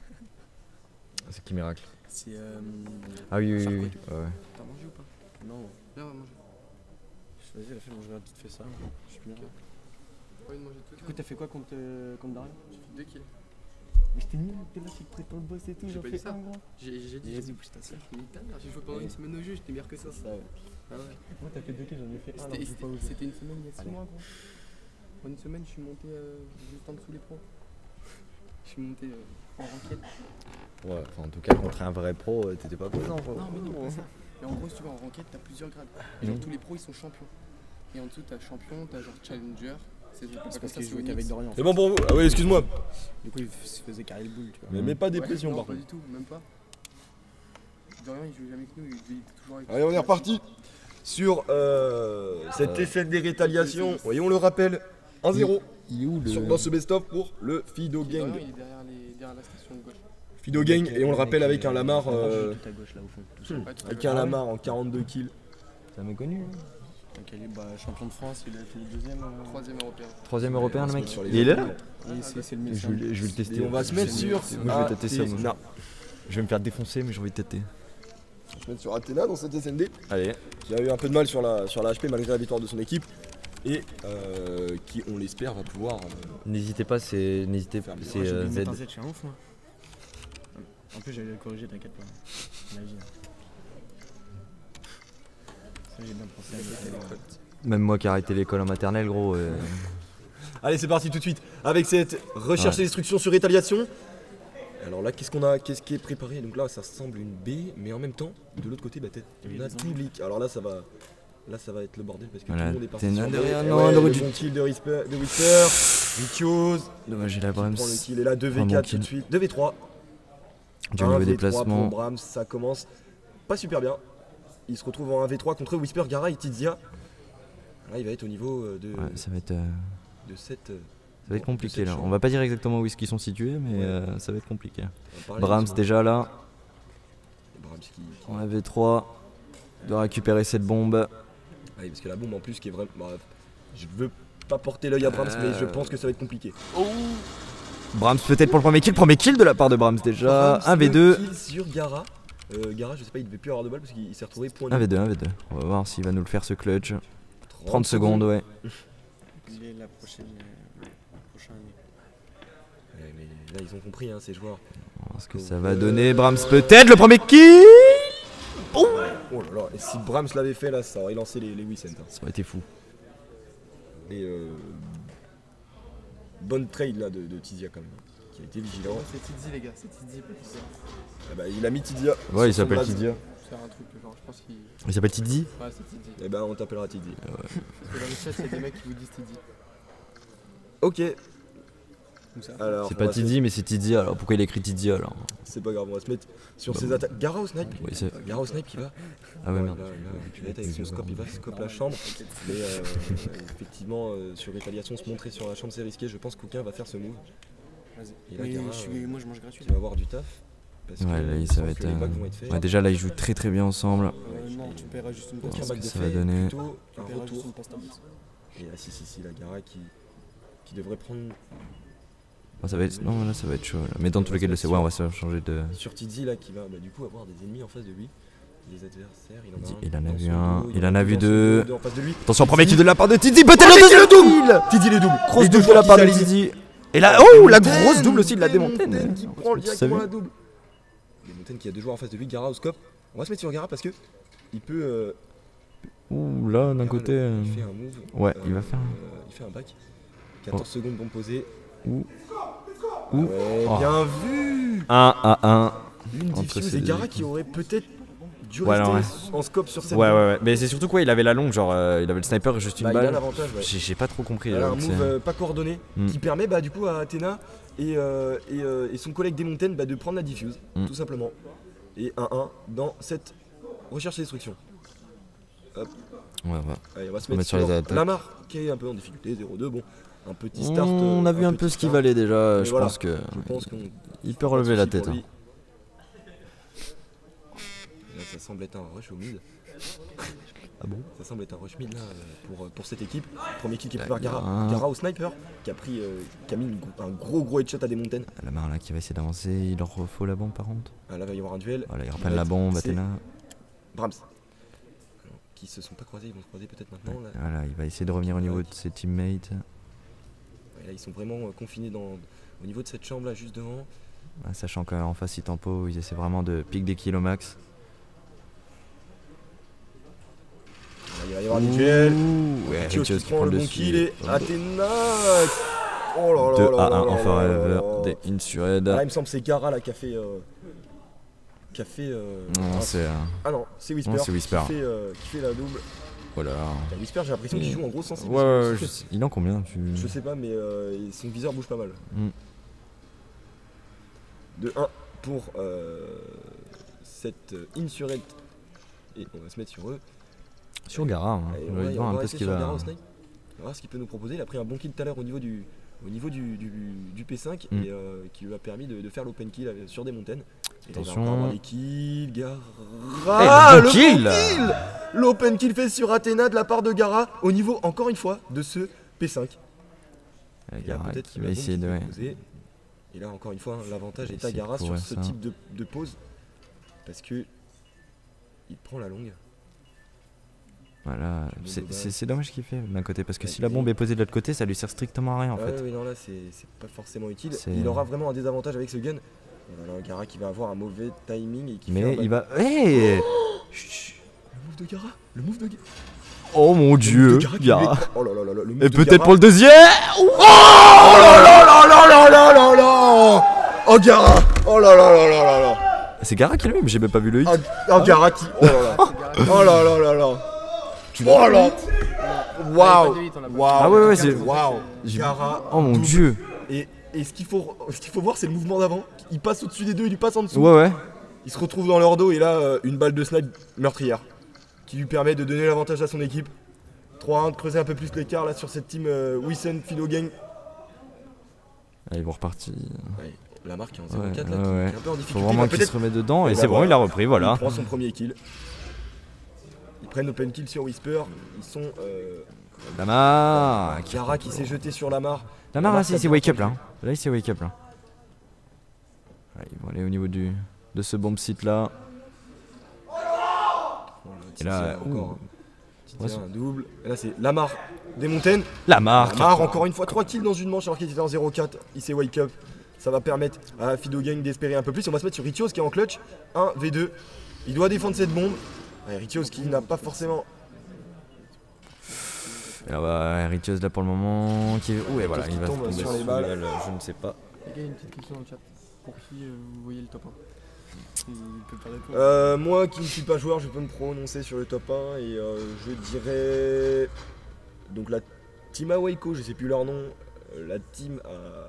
[SPEAKER 2] C'est qui miracle?
[SPEAKER 3] C'est.
[SPEAKER 2] Ah oui, oui, oui.
[SPEAKER 3] Charcot.
[SPEAKER 2] Ouais.
[SPEAKER 4] T'as mangé ou pas?
[SPEAKER 3] Non.
[SPEAKER 4] Là, on va manger.
[SPEAKER 3] Vas-y, la fille, moi je vais vite fait ça. Je suis bien.
[SPEAKER 4] Ouais, de manger tout
[SPEAKER 3] Du coup, t'as fait quoi contre Dario?
[SPEAKER 4] J'ai fait 2 kills.
[SPEAKER 3] Mais je t'ai mis, t'es là, tu te prétends le boss et tout,
[SPEAKER 4] J'ai
[SPEAKER 3] j'en
[SPEAKER 4] pas
[SPEAKER 3] fais
[SPEAKER 4] dit ça.
[SPEAKER 3] un gros.
[SPEAKER 4] J'ai dit.
[SPEAKER 3] Vas-y, bouge ta sœur.
[SPEAKER 4] J'ai joué pendant une semaine au jeu, j'étais meilleur que ça.
[SPEAKER 3] Ça, ouais.
[SPEAKER 4] Ah ouais.
[SPEAKER 3] Moi, t'as fait 2 kills, j'en ai fait un. alors que j'ai pas osé.
[SPEAKER 4] C'était une semaine il y a 6
[SPEAKER 3] Allez.
[SPEAKER 4] mois, gros. En une semaine, je suis monté juste en dessous les pros. Je suis monté en ranked.
[SPEAKER 2] Ouais, enfin en tout cas contre un vrai pro, t'étais pas présent quoi.
[SPEAKER 4] Non, mais non, pas ça. Mais en gros, si tu vas en ranked, t'as plusieurs grades. Et genre, tous les pros ils sont champions. Et en dessous, t'as champion, t'as genre challenger. C'est pas
[SPEAKER 3] C'est
[SPEAKER 4] comme
[SPEAKER 3] parce
[SPEAKER 4] ça,
[SPEAKER 3] qu'il
[SPEAKER 4] c'est
[SPEAKER 3] jouait qu'avec
[SPEAKER 4] Onyx.
[SPEAKER 3] Dorian. en
[SPEAKER 1] C'est
[SPEAKER 3] fait.
[SPEAKER 1] bon pour vous? Ah oui, excuse-moi.
[SPEAKER 3] Du coup, il se faisait carrer le boule, tu vois.
[SPEAKER 1] Mais mets pas des
[SPEAKER 4] Ouais,
[SPEAKER 1] pressions
[SPEAKER 4] non,
[SPEAKER 1] par
[SPEAKER 4] pas
[SPEAKER 1] contre.
[SPEAKER 4] du tout, même pas. Dorian il joue jamais avec nous, il était toujours avec
[SPEAKER 1] Allez, on est reparti sur cette SN des rétaliations. Voyons, on le rappelle, 1-0
[SPEAKER 2] Il est où
[SPEAKER 1] dans ce best-of pour le Fido
[SPEAKER 4] Dorian
[SPEAKER 1] Gang.
[SPEAKER 4] il est derrière la station de gauche.
[SPEAKER 1] Fido Gang, et on le rappelle avec un Lamar,
[SPEAKER 3] Tout à gauche là au fond. Tout seul.
[SPEAKER 4] Ouais, tout à
[SPEAKER 1] avec
[SPEAKER 4] gauche.
[SPEAKER 1] un Lamar en 42 kills.
[SPEAKER 2] Ça m'est connu.
[SPEAKER 3] Ok, bah, champion de France, il a fait le deuxième.
[SPEAKER 4] Troisième européen.
[SPEAKER 2] Troisième européen le mec.
[SPEAKER 1] Sur les
[SPEAKER 2] Il est là?
[SPEAKER 3] Et c'est le
[SPEAKER 2] Je
[SPEAKER 3] médecin.
[SPEAKER 2] vais le tester.
[SPEAKER 1] Et on va se mettre sur
[SPEAKER 2] Moi je vais tâter ça. moi.
[SPEAKER 1] Athéna.
[SPEAKER 2] Je vais me faire défoncer mais j'ai envie de tâter.
[SPEAKER 1] On va se mettre sur Athéna dans cette SND
[SPEAKER 2] Allez.
[SPEAKER 1] qui a eu un peu de mal sur la HP malgré la victoire de son équipe et qui, on l'espère, va pouvoir.
[SPEAKER 2] N'hésitez pas, c'est
[SPEAKER 3] Moi, j'ai oublié de
[SPEAKER 2] Z.
[SPEAKER 3] mettre un Z, je suis un ouf moi. En plus, j'allais le corriger, t'inquiète pas. Imagine. Ça, j'ai bien pensé à ça.
[SPEAKER 2] Même moi qui ai arrêté l'école en maternelle gros.
[SPEAKER 1] Allez, c'est parti tout de suite avec cette recherche et destruction sur rétaliation. Alors là, qu'est-ce qu'on a? Qu'est-ce qui est préparé? Donc là, ça ressemble à une B, mais en même temps, de l'autre côté, bah, on a tout leak. Alors là, ça va être le bordel parce que
[SPEAKER 2] Voilà,
[SPEAKER 1] tout le monde est parti
[SPEAKER 2] Athéna
[SPEAKER 1] sur B.
[SPEAKER 2] derrière,
[SPEAKER 1] Et
[SPEAKER 2] non,
[SPEAKER 1] ouais,
[SPEAKER 2] le
[SPEAKER 1] le
[SPEAKER 2] du-
[SPEAKER 1] bon kill de Whisper, Viciose,
[SPEAKER 2] Dommage j'ai la
[SPEAKER 1] qui prend
[SPEAKER 2] Brahms.
[SPEAKER 1] le kill. Et là, 2v4
[SPEAKER 2] bon
[SPEAKER 1] tout
[SPEAKER 2] kill.
[SPEAKER 1] de suite, 2v3.
[SPEAKER 2] Du
[SPEAKER 1] 1v3
[SPEAKER 2] niveau
[SPEAKER 1] pour
[SPEAKER 2] déplacement.
[SPEAKER 1] Brahms, ça commence pas super bien. Il se retrouve en 1v3 contre Whisper, Gara et Tizia. Là, il va être au niveau
[SPEAKER 2] Ouais, ça va être.
[SPEAKER 1] de cette.
[SPEAKER 2] Ça va être compliqué là. On va pas dire exactement où est-ce qu'ils sont situés, mais ça va être compliqué. Brahms
[SPEAKER 1] Brahms
[SPEAKER 2] déjà là,
[SPEAKER 1] Brahms qui.
[SPEAKER 2] en AV3, doit récupérer cette bombe.
[SPEAKER 1] Ah oui, parce que la bombe en plus qui est vraiment. Bref, je veux pas porter l'œil à Brahms, mais je pense que ça va être compliqué.
[SPEAKER 2] Brahms peut-être pour le premier kill de la part de Brahms déjà.
[SPEAKER 1] Brahms,
[SPEAKER 2] 1v2.
[SPEAKER 1] le kill sur Gara. Gara, je sais pas, il devait plus avoir de balles parce qu'il s'est retrouvé point
[SPEAKER 2] 1v2, 1v2. On va voir s'il va nous le faire ce clutch. 30 secondes, ouais.
[SPEAKER 3] Dès la prochaine. Prochaine année.
[SPEAKER 1] Ouais, mais là, ils ont compris, hein, ces joueurs.
[SPEAKER 2] Ce que ça va donner, Brahms peut-être le premier kill.
[SPEAKER 1] Oh là là, et si Brahms l'avait fait là, ça aurait lancé les Wissent. Hein.
[SPEAKER 2] Ça aurait été fou.
[SPEAKER 1] Et bonne trade là de Tizia quand même, qui a été vigilant.
[SPEAKER 4] Ouais, c'est Tizi, les gars, c'est Tizi.
[SPEAKER 1] Ah bah, il a mis Tizia.
[SPEAKER 2] Ouais, il
[SPEAKER 1] sur son
[SPEAKER 2] s'appelle
[SPEAKER 1] blaze.
[SPEAKER 2] Tidia.
[SPEAKER 4] C'est un truc, genre, je pense qu'il.
[SPEAKER 2] Il s'appelle Tizi.
[SPEAKER 4] Ouais, c'est Tizi.
[SPEAKER 1] Et bah, on t'appellera Tizi.
[SPEAKER 4] Parce que dans le chat, il y a des mecs qui vous disent Tizi.
[SPEAKER 1] Ok,
[SPEAKER 4] Où ça
[SPEAKER 1] alors.
[SPEAKER 2] C'est
[SPEAKER 1] on
[SPEAKER 2] pas
[SPEAKER 1] va se-
[SPEAKER 2] Tizi, mais c'est Tizi. Alors pourquoi il écrit Tizi alors?
[SPEAKER 1] C'est pas grave, on va se mettre sur
[SPEAKER 2] Bah,
[SPEAKER 1] ses attaques. Gara au snipe.
[SPEAKER 2] Oui, c'est.
[SPEAKER 1] Gara au snipe qui va.
[SPEAKER 2] Ah ouais, merde.
[SPEAKER 1] Là, tu vas être avec son scope, il va scope la chambre. Mais effectivement, sur rétaliation, se montrer sur la chambre, c'est risqué. Je pense qu'aucun va faire ce move.
[SPEAKER 3] Vas-y.
[SPEAKER 1] Et là,
[SPEAKER 3] Mais
[SPEAKER 1] Gara,
[SPEAKER 3] moi je mange gratuit.
[SPEAKER 1] qui va avoir du taf. Parce
[SPEAKER 2] Ouais,
[SPEAKER 1] que
[SPEAKER 2] là,
[SPEAKER 1] il
[SPEAKER 2] ça
[SPEAKER 1] semble
[SPEAKER 2] va
[SPEAKER 1] que
[SPEAKER 2] être.
[SPEAKER 1] les bacs vont être faits.
[SPEAKER 2] Ouais, déjà, là, ils jouent très très bien ensemble.
[SPEAKER 3] Non, tu paieras juste une
[SPEAKER 1] Aucun
[SPEAKER 3] passe.
[SPEAKER 1] bac
[SPEAKER 2] que
[SPEAKER 1] de
[SPEAKER 2] ça
[SPEAKER 1] fait,
[SPEAKER 2] va donner.
[SPEAKER 1] plutôt
[SPEAKER 3] Tu
[SPEAKER 1] un
[SPEAKER 3] paieras juste
[SPEAKER 1] retour.
[SPEAKER 3] une passe tablette.
[SPEAKER 1] Et là, si, la Gara qui devrait prendre
[SPEAKER 2] Ah, ça va être. Non, là, ça va être chaud. Là. Mais dans tous les cas, c'est. Ouais, on va se changer de.
[SPEAKER 1] sur Tizi là qui va du coup avoir des ennemis en face de lui. Des adversaires, il en a un.
[SPEAKER 2] Il en a
[SPEAKER 1] dans
[SPEAKER 2] vu
[SPEAKER 1] son
[SPEAKER 2] un,
[SPEAKER 1] dos,
[SPEAKER 2] il en
[SPEAKER 1] en
[SPEAKER 2] a vu
[SPEAKER 1] dans son
[SPEAKER 2] deux.
[SPEAKER 1] dos, en face de lui.
[SPEAKER 2] Attention, premier kill de la part de Tizi. Peut-être
[SPEAKER 1] Oh,
[SPEAKER 2] le deuxième
[SPEAKER 1] double. Tizi le double.
[SPEAKER 2] Grosse
[SPEAKER 1] Les deux
[SPEAKER 2] double de la
[SPEAKER 1] joueurs
[SPEAKER 2] part de
[SPEAKER 1] qui s'alignent.
[SPEAKER 2] Tizi. Et là, oh, la grosse double aussi de la
[SPEAKER 1] Desmontaine
[SPEAKER 2] Desmontaine.
[SPEAKER 1] qui prend
[SPEAKER 2] Tu
[SPEAKER 1] directement
[SPEAKER 2] savais
[SPEAKER 1] la double. Desmontaine qui a deux joueurs en face de lui, Gara au scope. On va se mettre sur Gara parce que il peut.
[SPEAKER 2] Ouh, là, d'un
[SPEAKER 1] Gara,
[SPEAKER 2] côté.
[SPEAKER 1] il fait un move.
[SPEAKER 2] Ouais, il va faire un.
[SPEAKER 1] Il fait un back. 14 secondes pour me poser.
[SPEAKER 2] Ouh.
[SPEAKER 1] Ouais,
[SPEAKER 2] Oh.
[SPEAKER 1] bien vu.
[SPEAKER 2] 1 à 1.
[SPEAKER 1] Une
[SPEAKER 2] Entre
[SPEAKER 1] diffuse
[SPEAKER 2] ces
[SPEAKER 1] et
[SPEAKER 2] deux
[SPEAKER 1] Gara
[SPEAKER 2] équipes.
[SPEAKER 1] qui aurait peut-être dû
[SPEAKER 2] Ouais,
[SPEAKER 1] rester
[SPEAKER 2] non, ouais.
[SPEAKER 1] en scope sur cette
[SPEAKER 2] Ouais,
[SPEAKER 1] zone.
[SPEAKER 2] ouais, ouais. Mais c'est surtout quoi, il avait la longue, genre, il avait le sniper et juste une
[SPEAKER 1] Bah, il a
[SPEAKER 2] balle.
[SPEAKER 1] l'avantage, ouais.
[SPEAKER 2] J'ai pas trop compris.
[SPEAKER 1] Il a un
[SPEAKER 2] donc
[SPEAKER 1] move
[SPEAKER 2] c'est-
[SPEAKER 1] pas coordonné
[SPEAKER 2] Mm.
[SPEAKER 1] qui permet du coup à Athéna et son collègue Desmontaine de prendre la diffuse,
[SPEAKER 2] Mm.
[SPEAKER 1] tout simplement. Et 1-1 dans cette recherche et destruction.
[SPEAKER 2] Ouais, ouais.
[SPEAKER 1] Allez, on va se
[SPEAKER 2] On va
[SPEAKER 1] mettre
[SPEAKER 2] sur
[SPEAKER 1] sur
[SPEAKER 2] les attaques.
[SPEAKER 1] Lamar qui est un peu en difficulté, 0-2. Bon, un petit start.
[SPEAKER 2] On a vu un peu
[SPEAKER 1] petit
[SPEAKER 2] ce qu'il
[SPEAKER 1] start.
[SPEAKER 2] valait déjà.
[SPEAKER 1] Mais
[SPEAKER 2] Je
[SPEAKER 1] voilà,
[SPEAKER 2] pense que.
[SPEAKER 1] Je pense qu'on.
[SPEAKER 2] Il peut relever la tête.
[SPEAKER 1] Là,
[SPEAKER 2] Hein.
[SPEAKER 1] ça semble être un rush au mid.
[SPEAKER 2] Ah bon?
[SPEAKER 1] Ça semble être un rush mid là pour cette équipe. Premier kill qui est
[SPEAKER 2] Là,
[SPEAKER 1] pris par
[SPEAKER 2] il y a
[SPEAKER 1] Gara.
[SPEAKER 2] un.
[SPEAKER 1] Gara au sniper qui a mis un gros headshot à Desmontaine.
[SPEAKER 2] La main là qui va essayer d'avancer. Il leur faut la bombe par contre.
[SPEAKER 1] Ah, là, va y avoir un duel.
[SPEAKER 2] Voilà, ils
[SPEAKER 1] Il
[SPEAKER 2] reprennent
[SPEAKER 1] va
[SPEAKER 2] la
[SPEAKER 1] être-
[SPEAKER 2] bombe.
[SPEAKER 1] c'est
[SPEAKER 2] Athéna.
[SPEAKER 1] Brahms. Qui se sont pas croisés, ils vont se croiser peut-être maintenant. Là.
[SPEAKER 2] Voilà, il va essayer de revenir au niveau de ses teammates.
[SPEAKER 1] Ouais, là, ils sont vraiment confinés au niveau de cette chambre là, juste devant.
[SPEAKER 2] Ouais, sachant qu'en face, ils tempo, ils essaient vraiment de pique des kills au max.
[SPEAKER 1] Là, il va y avoir des duels.
[SPEAKER 2] Ouais,
[SPEAKER 1] Tios qui
[SPEAKER 2] Richios
[SPEAKER 1] prend le bon kill et Athéna. Oh là là
[SPEAKER 2] 2
[SPEAKER 1] là
[SPEAKER 2] à
[SPEAKER 1] là
[SPEAKER 2] 1
[SPEAKER 1] là
[SPEAKER 2] en
[SPEAKER 1] là
[SPEAKER 2] forever
[SPEAKER 1] là là.
[SPEAKER 2] des Insured.
[SPEAKER 1] Ah, il me semble que c'est Gara là qui a fait.
[SPEAKER 2] Non, c'est.
[SPEAKER 1] Ah non, c'est Whisper.
[SPEAKER 2] Non, c'est Whisper.
[SPEAKER 1] Qui fait la double.
[SPEAKER 2] Voilà.
[SPEAKER 1] Whisper, j'ai l'impression qu'il joue en gros sans
[SPEAKER 2] Ouais, ouais, il en combien
[SPEAKER 1] Je sais pas, mais son viseur bouge pas mal.
[SPEAKER 2] Mm.
[SPEAKER 1] De 1 pour cette Insurrect. Et on va se mettre sur eux.
[SPEAKER 2] Sur Gara, hein.
[SPEAKER 1] Allez,
[SPEAKER 2] Je
[SPEAKER 1] on
[SPEAKER 2] vais
[SPEAKER 1] va
[SPEAKER 2] voir un peu
[SPEAKER 1] rester
[SPEAKER 2] ce qu'il
[SPEAKER 1] sur
[SPEAKER 2] va.
[SPEAKER 1] Gara au snipe. On va voir ce qu'il peut nous proposer. Il a pris un bon kill tout à l'heure au niveau du P5
[SPEAKER 2] Mm.
[SPEAKER 1] et qui lui a permis de faire l'open kill sur des montagnes. Et là, il va
[SPEAKER 2] Attention.
[SPEAKER 1] encore avoir des kills, Gara.
[SPEAKER 2] Eh, le bon kill
[SPEAKER 1] kill L'open kill fait sur Athéna de la part de Gara au niveau, encore une fois, de ce P5.
[SPEAKER 2] Et
[SPEAKER 1] Il y a
[SPEAKER 2] Gara
[SPEAKER 1] peut-être
[SPEAKER 2] qui
[SPEAKER 1] la
[SPEAKER 2] va
[SPEAKER 1] bombe
[SPEAKER 2] essayer
[SPEAKER 1] qui
[SPEAKER 2] de.
[SPEAKER 1] peut
[SPEAKER 2] Ouais.
[SPEAKER 1] poser. Et là, encore une fois, hein, l'avantage
[SPEAKER 2] Il va
[SPEAKER 1] est à
[SPEAKER 2] essayer de
[SPEAKER 1] Gara sur
[SPEAKER 2] courir
[SPEAKER 1] ce
[SPEAKER 2] ça.
[SPEAKER 1] type de pause. Parce que il prend la longue.
[SPEAKER 2] Voilà.
[SPEAKER 1] Bombe
[SPEAKER 2] C'est-
[SPEAKER 1] de
[SPEAKER 2] C'est
[SPEAKER 1] base.
[SPEAKER 2] c'est dommage qu'il fait d'un côté parce que
[SPEAKER 1] Ouais,
[SPEAKER 2] si la bombe est posée de l'autre côté, ça lui sert strictement à rien en
[SPEAKER 1] Ah
[SPEAKER 2] fait.
[SPEAKER 1] ouais, oui, non, là, c'est pas forcément utile.
[SPEAKER 2] C'est-
[SPEAKER 1] Il aura vraiment un désavantage avec ce gun. Voilà, Gara qui va avoir un mauvais timing et qui fait
[SPEAKER 2] Mais
[SPEAKER 1] un
[SPEAKER 2] il
[SPEAKER 1] back-
[SPEAKER 2] va. Hey Chut.
[SPEAKER 1] Le move de Gara. Le move de Gara.
[SPEAKER 2] Oh mon dieu,
[SPEAKER 1] Gara qui
[SPEAKER 2] Gara.
[SPEAKER 1] met- Oh là là là là. Le move
[SPEAKER 2] Et
[SPEAKER 1] de
[SPEAKER 2] peut-être
[SPEAKER 1] Gara.
[SPEAKER 2] pour le deuxième.
[SPEAKER 1] Oh là là là là là là là là. Oh Gara. Oh là là là là là là.
[SPEAKER 2] C'est Gara qui l'a mis, mais j'ai même pas vu le hit.
[SPEAKER 1] Oh Gara qui. Oh là là. Oh là là là là. Oh là. Waouh. Waouh.
[SPEAKER 2] Ah ouais, ouais, c'est-
[SPEAKER 1] Waouh.
[SPEAKER 2] J'ai-
[SPEAKER 1] Gara.
[SPEAKER 2] Oh mon
[SPEAKER 1] double.
[SPEAKER 2] dieu.
[SPEAKER 1] Et ce qu'il faut voir, c'est le mouvement d'avant. Il passe au-dessus des deux, il lui passe en dessous.
[SPEAKER 2] Ouais, ouais.
[SPEAKER 1] Il se retrouve dans leur dos et là, une balle de snipe meurtrière qui lui permet de donner l'avantage à son équipe. 3-1, de creuser un peu plus l'écart là sur cette team Wissen Philo Gang.
[SPEAKER 2] Ah, ils vont repartir.
[SPEAKER 1] Ouais, la marque est en
[SPEAKER 2] Ouais,
[SPEAKER 1] 0-4 là,
[SPEAKER 2] ouais,
[SPEAKER 1] qui
[SPEAKER 2] ouais.
[SPEAKER 1] est un peu en
[SPEAKER 2] Faut
[SPEAKER 1] difficulté.
[SPEAKER 2] vraiment
[SPEAKER 1] Il va
[SPEAKER 2] qu'il
[SPEAKER 1] peut-être-
[SPEAKER 2] se remette dedans et
[SPEAKER 1] Et
[SPEAKER 2] c'est
[SPEAKER 1] bah
[SPEAKER 2] bon,
[SPEAKER 1] voilà.
[SPEAKER 2] il a repris, voilà.
[SPEAKER 1] Il prend son premier kill. Ils prennent open kill sur Whisper. Ils sont.
[SPEAKER 2] Lamar.
[SPEAKER 1] Gara qui s'est jeté sur Lamar.
[SPEAKER 2] Lamar, là,
[SPEAKER 1] Lamar,
[SPEAKER 2] c'est
[SPEAKER 1] ça
[SPEAKER 2] wake up
[SPEAKER 1] bien
[SPEAKER 2] là. Là, il s'est wake up là. Voilà, ils vont aller au niveau de ce bomb site là.
[SPEAKER 1] Voilà,
[SPEAKER 2] Et là,
[SPEAKER 1] Tizia encore. Tiens, un double. Et là, c'est Lamar des Montaigne.
[SPEAKER 2] Lamar.
[SPEAKER 1] Lamar, encore une fois, 3 kills dans une manche alors qu'il était en 0-4. Il s'est wake up. Ça va permettre à Fido Gang d'espérer un peu plus. On va se mettre sur Ritios qui est en clutch. 1 V2. Il doit défendre cette bombe. Ouais, Ritios qui n'a pas forcément.
[SPEAKER 2] Et là, ouais, Ritios là pour le moment. Ouh, et voilà,
[SPEAKER 1] qui
[SPEAKER 2] il va
[SPEAKER 1] tombe
[SPEAKER 2] tomber
[SPEAKER 1] sur les balles.
[SPEAKER 2] je ne sais pas.
[SPEAKER 4] Les gars, une petite question dans le chat. Pour qui vous voyez le top 1? Il peut pas répondre.
[SPEAKER 1] Moi qui ne suis pas joueur, je peux me prononcer sur le top 1 et je dirais. Donc la team Awaiko, je sais plus leur nom. La team.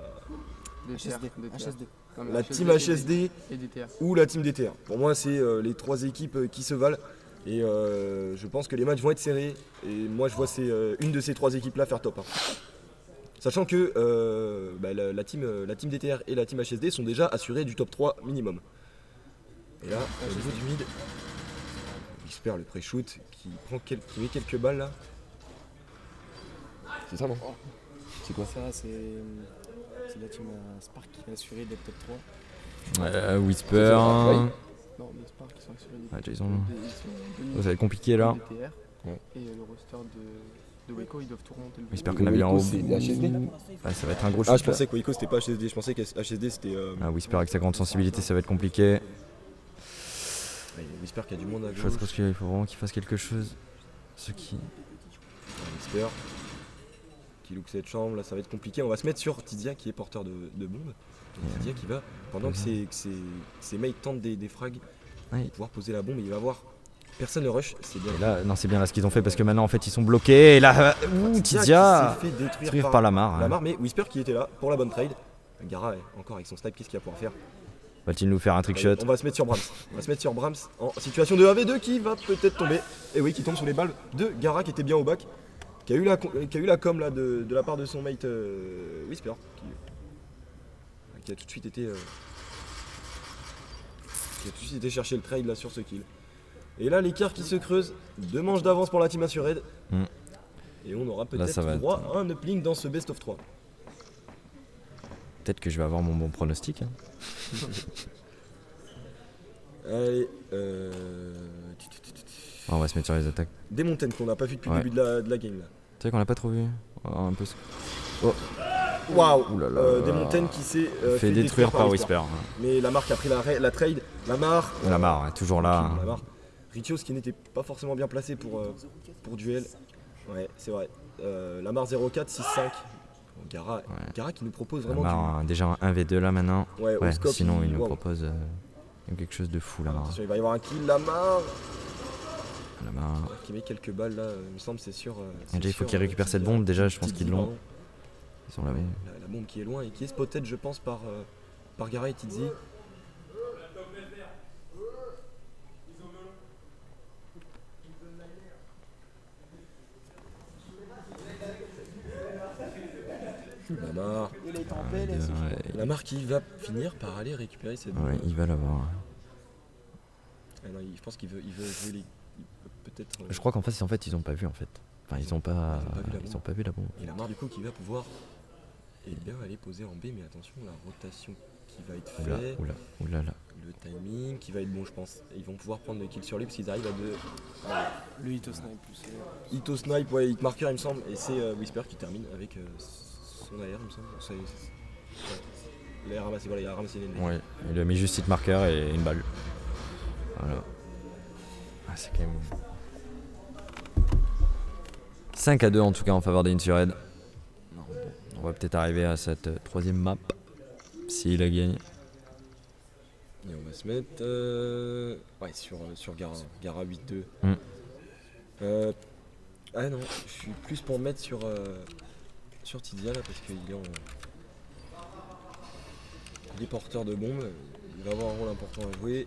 [SPEAKER 4] HSD. Non, mais
[SPEAKER 1] La
[SPEAKER 4] HSD
[SPEAKER 1] team HSD
[SPEAKER 4] et DTR.
[SPEAKER 1] ou la team DTR. Pour moi, c'est les 3 équipes qui se valent. Et je pense que les matchs vont être serrés. Et moi, je vois une de ces 3 équipes-là faire top 1. Sachant que la team DTR et la team HSD sont déjà assurées du top 3 minimum. Et là, au niveau du mid, Whisper le pré-shoot qui met quelques balles là. C'est ça non?
[SPEAKER 3] C'est quoi ça? C'est la team Spark qui a assuré d'être top 3.
[SPEAKER 2] Whisper.
[SPEAKER 4] Non, mais Spark qui sont assurés
[SPEAKER 2] Ouais, Jason.
[SPEAKER 4] des
[SPEAKER 2] Ça va être compliqué là.
[SPEAKER 4] DTR.
[SPEAKER 1] Ouais.
[SPEAKER 4] Et le roster de Waco, ils doivent tout remonter le
[SPEAKER 2] J'espère qu'on a bien en haut.
[SPEAKER 3] C'est HSD.
[SPEAKER 2] Ouais, ça va être un gros
[SPEAKER 1] Ah, je
[SPEAKER 2] shoot.
[SPEAKER 1] pensais que Waco c'était pas HSD, je pensais que HSD c'était.
[SPEAKER 2] Whisper avec sa grande sensibilité, ça va être compliqué.
[SPEAKER 1] Whisper qui a du monde à
[SPEAKER 2] Je
[SPEAKER 1] gauche.
[SPEAKER 2] pense qu'il faut vraiment qu'il fasse quelque chose. Ce qui.
[SPEAKER 1] Whisper qui look cette chambre, là ça va être compliqué. On va se mettre sur Tidia qui est porteur de bombe. Donc, Tidia qui va, pendant que ses mates tentent des frags,
[SPEAKER 2] Ouais.
[SPEAKER 1] pouvoir poser la bombe, il va voir. Personne ne rush, c'est bien.
[SPEAKER 2] Et là, non, c'est bien là ce qu'ils ont fait parce que maintenant en fait ils sont bloqués. Et là, Tidia
[SPEAKER 1] qui s'est fait
[SPEAKER 2] détruire par Lamar.
[SPEAKER 1] Lamar, mais Whisper qui était là pour la bonne trade. Gara encore avec son snipe, qu'est-ce qu'il va pouvoir faire?
[SPEAKER 2] Va-t-il nous faire un trick shot?
[SPEAKER 1] On va se mettre sur Brahms. On va se mettre sur Brahms en situation de 1v2 qui va peut-être tomber. Et oui, qui tombe sous les balles de Gara qui était bien au bac. Qui a eu la com là de la part de son mate Whisper. Qui a tout de suite été. Qui a tout de suite été chercher le trade là sur ce kill. Et là l'écart qui se creuse. 2 manches d'avance pour la team Assured. Et on aura
[SPEAKER 2] Là, ça va
[SPEAKER 1] peut-être droit à un uplink dans ce best of 3.
[SPEAKER 2] Peut-être que je vais avoir mon bon pronostic. Hein.
[SPEAKER 1] Allez,
[SPEAKER 2] On va se mettre sur les attaques.
[SPEAKER 1] des montagnes qu'on n'a pas vu depuis le
[SPEAKER 2] Ouais.
[SPEAKER 1] début de la game là.
[SPEAKER 2] Tu sais qu'on l'a pas trop vu. Un peu.
[SPEAKER 1] Waouh!
[SPEAKER 2] Ouh là là.
[SPEAKER 1] Des montagnes qui s'est
[SPEAKER 2] Fait détruire par Whisper.
[SPEAKER 1] Mais Lamar qui a pris la trade. Lamar.
[SPEAKER 2] Lamar, ouais, toujours là. hein.
[SPEAKER 1] Lamar. Ritios qui n'était pas forcément bien placé pour duel. Ouais, c'est vrai. Lamar 0-4, 6-5. Gara qui nous propose vraiment
[SPEAKER 2] Lamar, déjà un 1v2 là maintenant.
[SPEAKER 1] du. Ouais,
[SPEAKER 2] Ouais,
[SPEAKER 1] au scope,
[SPEAKER 2] sinon il nous
[SPEAKER 1] waouh.
[SPEAKER 2] propose quelque chose de fou Lamar.
[SPEAKER 1] Attention, il va y avoir un kill. Lamar
[SPEAKER 2] Lamar.
[SPEAKER 1] qui met quelques balles là, il me semble, c'est sûr.
[SPEAKER 2] Déjà il faut qu'il récupère cette bombe. Déjà je pense qu'ils l'ont. Ils sont là.
[SPEAKER 1] La bombe qui est loin et qui est spotted, je pense, par Gara et Tizi. Lamar. Lamar qui va finir par aller récupérer cette bombe.
[SPEAKER 2] Ouais, il va l'avoir.
[SPEAKER 1] Ah non, je pense qu'il veut jouer les. Peut-être.
[SPEAKER 2] Je crois qu'en fait ils ont pas vu en fait. Enfin ils ont pas vu la bombe.
[SPEAKER 1] Et Lamar du coup qui va pouvoir bien aller poser en B, mais attention, la rotation qui va être faite.
[SPEAKER 2] Oula.
[SPEAKER 1] Le timing qui va être bon, je pense. Ils vont pouvoir prendre le kill sur lui parce qu'ils arrivent à deux.
[SPEAKER 3] Le hit au snipe plus.
[SPEAKER 1] Hito snipe, ouais, hit marker il me semble, et c'est Whisper qui termine avec son AR il me semble. Il a ramassé, voilà, il a ramassé l'ennemi.
[SPEAKER 2] Ouais, il a mis juste hit marker et une balle. Voilà. Ah, c'est quand même. 5-2 en tout cas en faveur des Insured. On va peut-être arriver à cette 3ème map s'il la gagne.
[SPEAKER 1] Et on va se mettre sur Gara 8-2. Ah non, je suis plus pour mettre sur Tidia là parce qu'il est il est porteur de bombe, il va avoir un rôle important à jouer.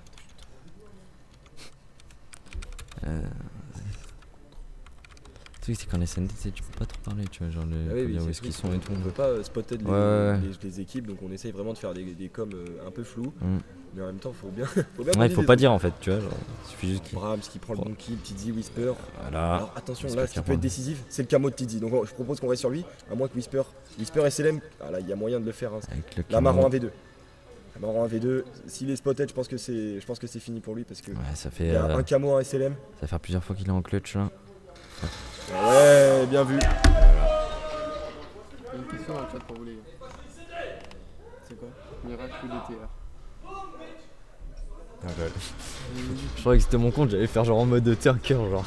[SPEAKER 2] Le truc c'est qu'en SND tu peux pas trop parler, tu vois, genre
[SPEAKER 1] Ah oui,
[SPEAKER 2] où
[SPEAKER 1] c'est
[SPEAKER 2] est-ce qu'ils
[SPEAKER 1] triste,
[SPEAKER 2] sont et tout.
[SPEAKER 1] on peut pas spotter les équipes, donc on essaye vraiment de faire des coms un peu flous, mais en même temps faut bien
[SPEAKER 2] Ouais, il faut pas dire en fait, tu vois, genre, il suffit juste qu'il.
[SPEAKER 1] Brahms qui prend le bon kill, Tizi, Whisper.
[SPEAKER 2] Voilà.
[SPEAKER 1] Alors attention,
[SPEAKER 2] Whisper
[SPEAKER 1] là ce qui
[SPEAKER 2] qui
[SPEAKER 1] peut être
[SPEAKER 2] reprend.
[SPEAKER 1] décisif, c'est le camo de Tizi, donc je propose qu'on reste sur lui, à moins que Whisper SLM, ah là il y a moyen de le faire, hein.
[SPEAKER 2] Avec le
[SPEAKER 1] Lamar
[SPEAKER 2] camo.
[SPEAKER 1] en 1v2. Lamar en 1v2, s'il est spotted, je pense que c'est fini pour lui parce que
[SPEAKER 2] Ouais, ça
[SPEAKER 1] il
[SPEAKER 2] fait.
[SPEAKER 1] y a un camo en SLM.
[SPEAKER 2] Ça va faire plusieurs fois qu'il est en clutch là.
[SPEAKER 1] Ouais, bien vu.
[SPEAKER 4] Il y a une question dans le chat pour vous les gars. C'est quoi? Miracle ou DTR?
[SPEAKER 2] Je croyais que c'était mon compte, j'allais faire genre en mode Turker genre.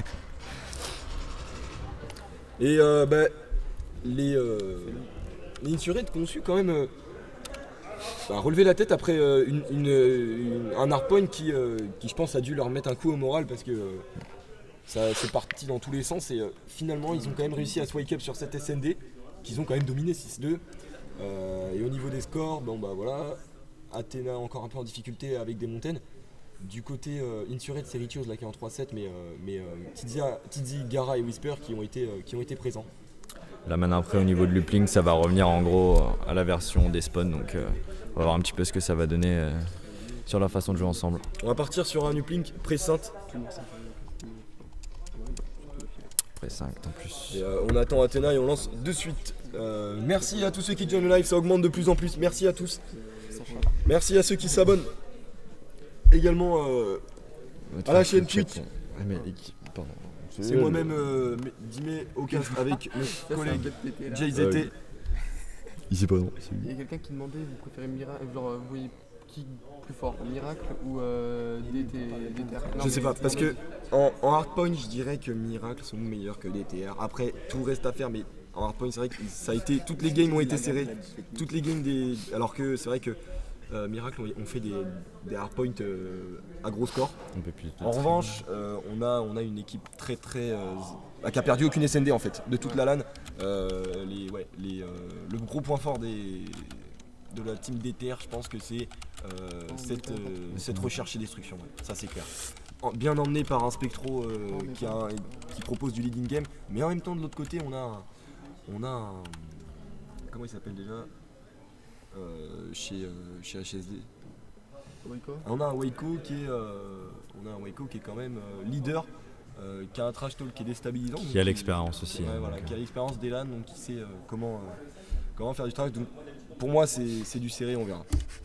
[SPEAKER 1] Et bah, les Insurreds qui ont su quand même relever la tête après un hardpoint qui je pense a dû leur mettre un coup au moral parce que ça c'est parti dans tous les sens et finalement ils ont quand même réussi à se wake up sur cette SND qu'ils ont quand même dominé 6-2 et au niveau des scores, bon bah voilà, Athena encore un peu en difficulté avec des montagnes. Du côté Insurred, c'est Ritios là qui est en 3-7 mais Tizi, Gara et Whisper qui ont été présents.
[SPEAKER 2] Là maintenant après au niveau de l'uplink ça va revenir en gros à la version des spawns donc on va voir un petit peu ce que ça va donner sur la façon de jouer ensemble.
[SPEAKER 1] On va partir sur un uplink pré-synth.
[SPEAKER 2] Pré-synth en plus.
[SPEAKER 1] Et, on attend Athena et on lance de suite. Merci à tous ceux qui joignent le live, ça augmente de plus en plus. Merci à tous. Merci à ceux qui s'abonnent. Également à la chaîne Twitch. C'est moi-même Dimé au casque avec mon collègue JZT.
[SPEAKER 2] Il sait pas non.
[SPEAKER 4] Il y a quelqu'un qui demandait vous préférez Miracle, genre vous voyez qui plus fort, Miracle ou DTR?
[SPEAKER 1] Je sais pas, parce que en hardpoint je dirais que Miracle sont meilleurs que DTR. Après tout reste à faire mais en hardpoint c'est vrai que ça a été. Toutes les games ont été serrées. Toutes les games des. Alors que c'est vrai que Miracle ont fait des hardpoints à gros score. En revanche, on a une équipe très qui a perdu aucune SND en fait de toute la LAN. Le gros point fort de la team DTR, je pense que c'est cette recherche et destruction. Ouais. Ça c'est clair. Bien emmené par un Spectro qui propose du leading game, mais en même temps de l'autre côté on a un comment il s'appelle déjà? Chez HSD. On a un Waco qui est quand même leader, qui a un trash talk qui est déstabilisant.
[SPEAKER 2] Qui a l'expérience aussi.
[SPEAKER 1] Ouais, voilà, qui a l'expérience des LAN, donc qui sait comment faire du trash. Donc pour moi c'est du serré, on verra.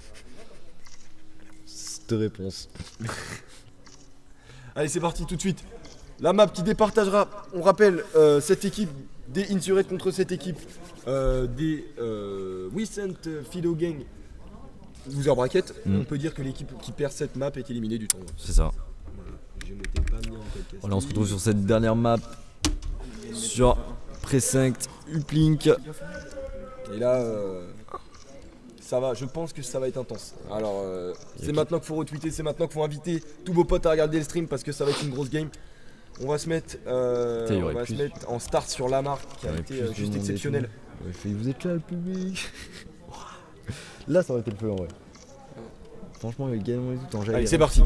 [SPEAKER 2] Cette réponse.
[SPEAKER 1] Allez c'est parti tout de suite. La map qui départagera, on rappelle, cette équipe des Insurred contre cette équipe des Wissent Fido Gang Loser Bracket. On peut dire que l'équipe qui perd cette map est éliminée du tournoi.
[SPEAKER 2] C'est ça.
[SPEAKER 1] Voilà. Je m'étais pas mis en podcast.
[SPEAKER 2] Voilà, on se retrouve sur cette dernière map sur Precinct Uplink.
[SPEAKER 1] Et là ça va, je pense que ça va être intense. Alors c'est maintenant qu'il faut retweeter, c'est maintenant qu'il faut inviter tous vos potes à regarder le stream parce que ça va être une grosse game. On va se mettre en start sur Lamar qui a été juste exceptionnel.
[SPEAKER 2] Vous êtes là le public. Là ça aurait été le feu en vrai. Franchement il y a le gagnant et tout en jeu.
[SPEAKER 1] Allez c'est parti.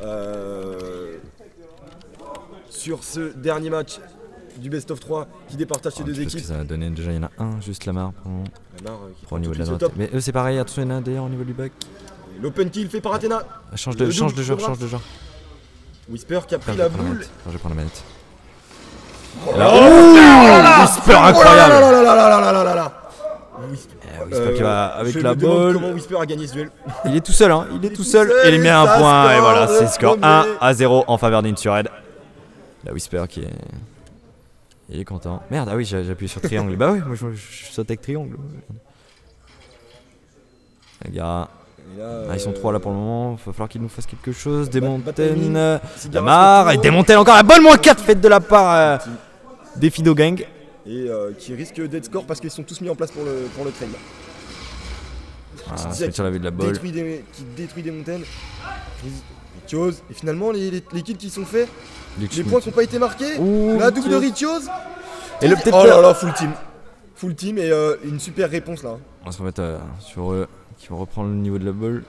[SPEAKER 1] Sur ce dernier match du best of 3 qui départage ces deux équipes.
[SPEAKER 2] Ça va donner déjà, il y en a un juste Lamar pour au niveau de la
[SPEAKER 1] top.
[SPEAKER 2] droite. Mais eux c'est pareil, attention il y en a un d'ailleurs au niveau du back.
[SPEAKER 1] L'open kill fait par Athena.
[SPEAKER 2] Change de genre.
[SPEAKER 1] Whisper qui a pris la boule.
[SPEAKER 2] Je vais prendre la manette. Whisper incroyable. Whisper qui va avec la balle.
[SPEAKER 1] Comment Whisper a gagné ce duel?
[SPEAKER 2] Il est tout seul, hein. Il est tout seul et il met un point. Et voilà, c'est score 1-0 en faveur d'Insurred. La Whisper qui est. Il est content. Merde, ah oui, j'ai appuyé sur triangle. Bah oui, moi je saute avec triangle. Les gars. Ils sont 3 là pour le moment, il va falloir qu'ils nous fassent quelque chose. Démontaine, Lamar, et Démontaine encore la bonne -4 faite de la part des Fido Gang.
[SPEAKER 1] Et qui risque d'être score parce qu'ils sont tous mis en place pour le train.
[SPEAKER 2] C'est sur la vue de la balle.
[SPEAKER 1] Qui détruit Démontaine. Ritios. Et finalement les kills qui sont faits, les points qui n'ont pas été marqués. La double de Ritios.
[SPEAKER 2] Et le peut-être.
[SPEAKER 1] Oh là là, full team. Full team et une super réponse là.
[SPEAKER 2] On va se remettre sur eux. Qui vont reprendre le niveau de la balle.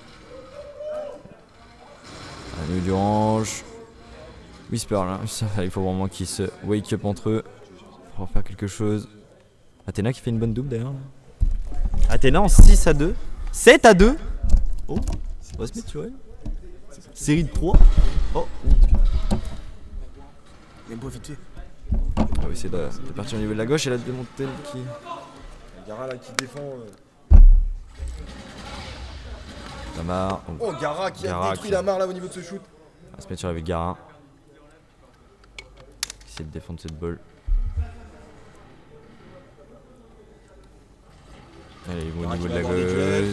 [SPEAKER 2] Un niveau d'orange. Whisper là, il faut vraiment qu'ils se wake up entre eux pour faire quelque chose. Athena qui fait une bonne double d'ailleurs. Athena en 6-2. 7-2. Oh, on va se mettre sur elle. Série de 3. Oh.
[SPEAKER 1] Il y a un beau vite fait.
[SPEAKER 2] On va essayer de partir au niveau de la gauche et la Démontaine qui.
[SPEAKER 1] Gara là qui défend.
[SPEAKER 2] Lamar.
[SPEAKER 1] Oh Gara qui a détruit Lamar là au niveau de ce shoot.
[SPEAKER 2] On va se mettre sur la vue de Gara. essayer de défendre cette balle. Allez, il va au niveau de la gauche.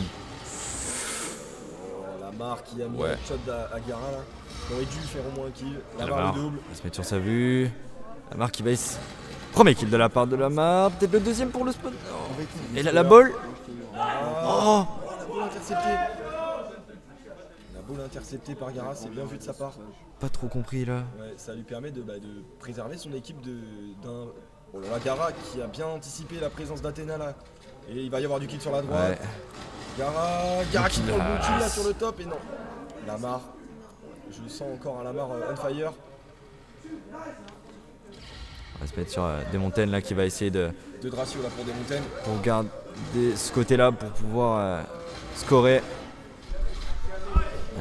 [SPEAKER 1] Lamar qui a mis
[SPEAKER 2] Ouais.
[SPEAKER 1] un shot à Gara là. Il aurait dû faire au moins un kill. Lamar
[SPEAKER 2] Lamar
[SPEAKER 1] le double.
[SPEAKER 2] va se mettre sur sa vue. Lamar qui va essayer. Premier kill de la part de Lamar. Peut-être le deuxième pour le spawn. Et là, la balle.
[SPEAKER 1] Oh, la balle interceptée. La balle interceptée par Gara, c'est bien vu de sa part.
[SPEAKER 2] Pas trop compris là.
[SPEAKER 1] Ouais, ça lui permet de préserver son équipe d'un. Oh là là, Gara qui a bien anticipé la présence d'Athéna là. Et il va y avoir du kill sur la droite.
[SPEAKER 2] Ouais.
[SPEAKER 1] Gara qui
[SPEAKER 2] kill
[SPEAKER 1] prend le
[SPEAKER 2] là.
[SPEAKER 1] bon kill là sur le top et non. Lamar. Je sens encore un Lamar on fire.
[SPEAKER 2] On va se mettre sur des montagnes là qui va essayer de
[SPEAKER 1] Ratio là pour des montagnes.
[SPEAKER 2] pour garder ce côté là pour pouvoir scorer. Ah,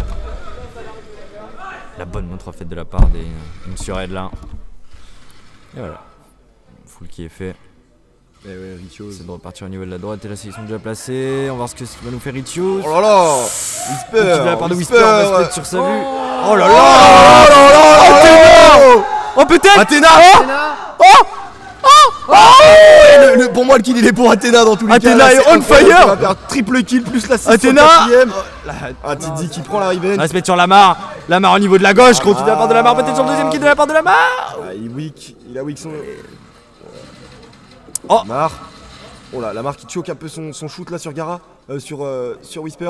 [SPEAKER 2] la bonne montre faite de la part des Msured là. Et voilà. Full qui est fait.
[SPEAKER 1] Et ouais, Richios.
[SPEAKER 2] C'est de repartir au niveau de la droite et la sélection déjà placée. On va voir ce que va nous faire Richios.
[SPEAKER 1] Oh là là Whisper
[SPEAKER 2] De la part de Whisper, on va se mettre sur sa vue.
[SPEAKER 1] Oh là là
[SPEAKER 2] Oh peut-être
[SPEAKER 1] Athéna Pour moi le kill il est pour Athéna dans tous les cas.
[SPEAKER 2] Athéna
[SPEAKER 1] Là,
[SPEAKER 2] est
[SPEAKER 1] c'est
[SPEAKER 2] on
[SPEAKER 1] incroyable,
[SPEAKER 2] fire.
[SPEAKER 1] il va faire triple kill plus la 6
[SPEAKER 2] Athéna.
[SPEAKER 1] Tizi qui prend la
[SPEAKER 2] On
[SPEAKER 1] revenge.
[SPEAKER 2] va se mettre sur Lamar. Lamar au niveau de la gauche. Continue de la part de Lamar. Peut-être sur le deuxième kill de la part de Lamar.
[SPEAKER 1] Ah, il a weak son.
[SPEAKER 2] Oh.
[SPEAKER 1] Lamar. Oh là, Lamar qui choque un peu son shoot là sur Gara. Sur Whisper.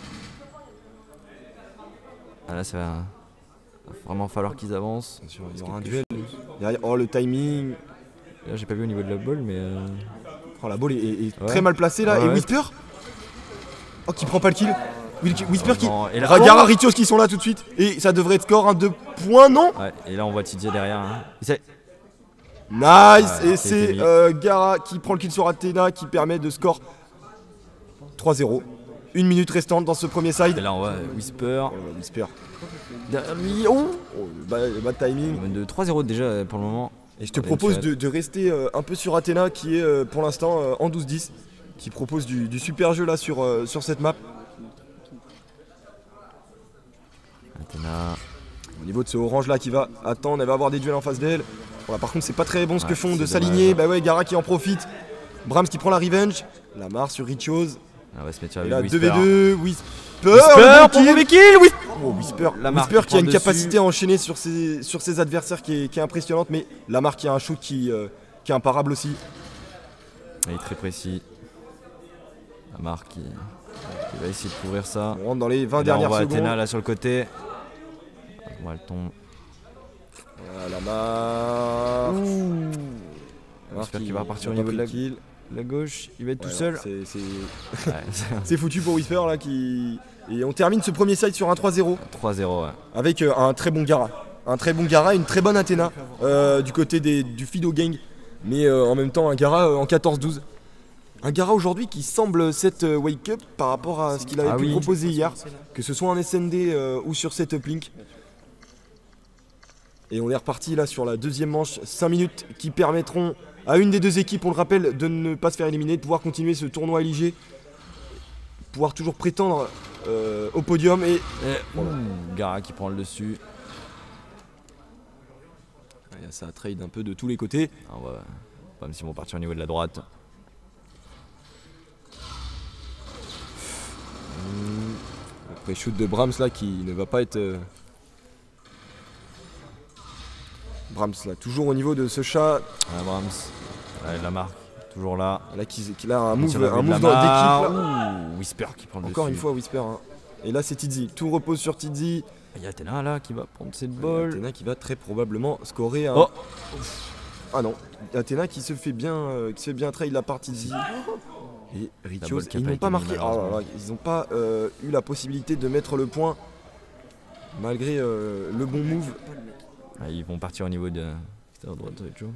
[SPEAKER 2] Ah là ça va vraiment falloir qu'ils avancent.
[SPEAKER 1] Il y aura un duel. Derrière, oh le timing.
[SPEAKER 2] Là j'ai pas vu au niveau de la balle mais
[SPEAKER 1] Oh la balle est
[SPEAKER 2] Ouais.
[SPEAKER 1] très mal placée là.
[SPEAKER 2] Ouais,
[SPEAKER 1] Et
[SPEAKER 2] ouais.
[SPEAKER 1] Whisper. Oh qui prend pas le kill. Whisper qui.
[SPEAKER 2] non, et là-
[SPEAKER 1] Gara, Richios qui sont là tout de suite. Et ça devrait être score un 2 points, non?
[SPEAKER 2] ouais, et là on voit Tidier derrière. Hein.
[SPEAKER 1] Nice.
[SPEAKER 2] Ouais,
[SPEAKER 1] Et
[SPEAKER 2] c'est
[SPEAKER 1] c'est
[SPEAKER 2] mis.
[SPEAKER 1] Gara qui prend le kill sur Athéna qui permet de score 3-0. 1 minute restante dans ce premier
[SPEAKER 2] Et
[SPEAKER 1] side.
[SPEAKER 2] là on voit Whisper.
[SPEAKER 1] Oh, Whisper.
[SPEAKER 2] Derrière lui. Oh
[SPEAKER 1] Oh, le bad timing.
[SPEAKER 2] On mène de 3-0 déjà pour le moment.
[SPEAKER 1] Et je te
[SPEAKER 2] Allez,
[SPEAKER 1] propose
[SPEAKER 2] Fred.
[SPEAKER 1] de rester un peu sur Athéna qui est pour l'instant en 12-10. Qui propose du super jeu là sur cette map.
[SPEAKER 2] Athéna.
[SPEAKER 1] Au niveau de ce orange là qui va attendre, elle va avoir des duels en face d'elle. Voilà, par contre c'est pas très bon ce que
[SPEAKER 2] Ouais,
[SPEAKER 1] font de
[SPEAKER 2] c'est
[SPEAKER 1] s'aligner.
[SPEAKER 2] dommage.
[SPEAKER 1] Bah ouais, Gara qui en profite. Brahms qui prend la revenge. Lamar sur Richios.
[SPEAKER 2] On va se mettre sur
[SPEAKER 1] Et
[SPEAKER 2] la
[SPEAKER 1] là
[SPEAKER 2] Whisper.
[SPEAKER 1] 2v2. Whisper
[SPEAKER 2] Whisper
[SPEAKER 1] bon
[SPEAKER 2] pour
[SPEAKER 1] kill.
[SPEAKER 2] premier kill. Whisper.
[SPEAKER 1] Oh, Whisper,
[SPEAKER 2] Lamar
[SPEAKER 1] Whisper
[SPEAKER 2] qui
[SPEAKER 1] qui a
[SPEAKER 2] prend
[SPEAKER 1] une
[SPEAKER 2] dessus.
[SPEAKER 1] capacité à enchaîner sur ses adversaires qui est impressionnante, mais Lamar qui a un shoot qui est imparable aussi.
[SPEAKER 2] Il est très précis. Lamar qui va essayer de couvrir ça.
[SPEAKER 1] On rentre dans les 20
[SPEAKER 2] Et là, on
[SPEAKER 1] dernières
[SPEAKER 2] voit
[SPEAKER 1] secondes.
[SPEAKER 2] Athéna là sur le côté. Bon, elle tombe.
[SPEAKER 1] Voilà, Lamar.
[SPEAKER 2] J'espère qu'il va repartir au niveau de la gauche. Il va être tout seul.
[SPEAKER 1] C'est
[SPEAKER 2] Ouais,
[SPEAKER 1] c'est foutu pour Whisper là qui. Et on termine ce premier side sur un 3-0
[SPEAKER 2] 3-0. Ouais.
[SPEAKER 1] avec un très bon Gara. Un très bon Gara et une très bonne Athéna du côté du Fido Gang. Mais en même temps un Gara en 14-12. Un Gara aujourd'hui qui semble cette wake up par rapport à ce qu'il avait
[SPEAKER 2] Ah
[SPEAKER 1] pu
[SPEAKER 2] oui.
[SPEAKER 1] proposer hier. Que ce soit en SND ou sur cette uplink. Et on est reparti là sur la deuxième manche, 5 minutes qui permettront à une des deux équipes, on le rappelle, de ne pas se faire éliminer, de pouvoir continuer ce tournoi LIG, pouvoir toujours prétendre au podium. Et
[SPEAKER 2] Gara qui prend le dessus.
[SPEAKER 1] ça trade un peu de tous les côtés.
[SPEAKER 2] Ah, ouais. Même si vont partir au niveau de la droite.
[SPEAKER 1] Le pré-shoot de Brahms là qui ne va pas être... Brahms là, toujours au niveau de ce chat.
[SPEAKER 2] Ah, Brahms. Ouais, la marque. Toujours là.
[SPEAKER 1] Là qui a un move,
[SPEAKER 2] Sur la vue de
[SPEAKER 1] d'équipe
[SPEAKER 2] Lamar.
[SPEAKER 1] là.
[SPEAKER 2] Ouh, Whisper qui prend le
[SPEAKER 1] Encore
[SPEAKER 2] dessus.
[SPEAKER 1] une fois Whisper. Hein. Et là c'est Tizi. Tout repose sur Tizi.
[SPEAKER 2] Il y a Athéna là qui va prendre cette balle.
[SPEAKER 1] Athéna qui va très probablement scorer un...
[SPEAKER 2] Oh.
[SPEAKER 1] Ah non, Athéna qui se fait bien trade la part Tizi. Et Richios,
[SPEAKER 2] balle qui a
[SPEAKER 1] ils
[SPEAKER 2] pas
[SPEAKER 1] n'ont
[SPEAKER 2] été
[SPEAKER 1] pas
[SPEAKER 2] mise,
[SPEAKER 1] marqué.
[SPEAKER 2] malheureusement.
[SPEAKER 1] Ils n'ont pas eu la possibilité de mettre le point malgré le bon move.
[SPEAKER 2] Ah, ils vont partir au niveau de. C'était à droite, Joe.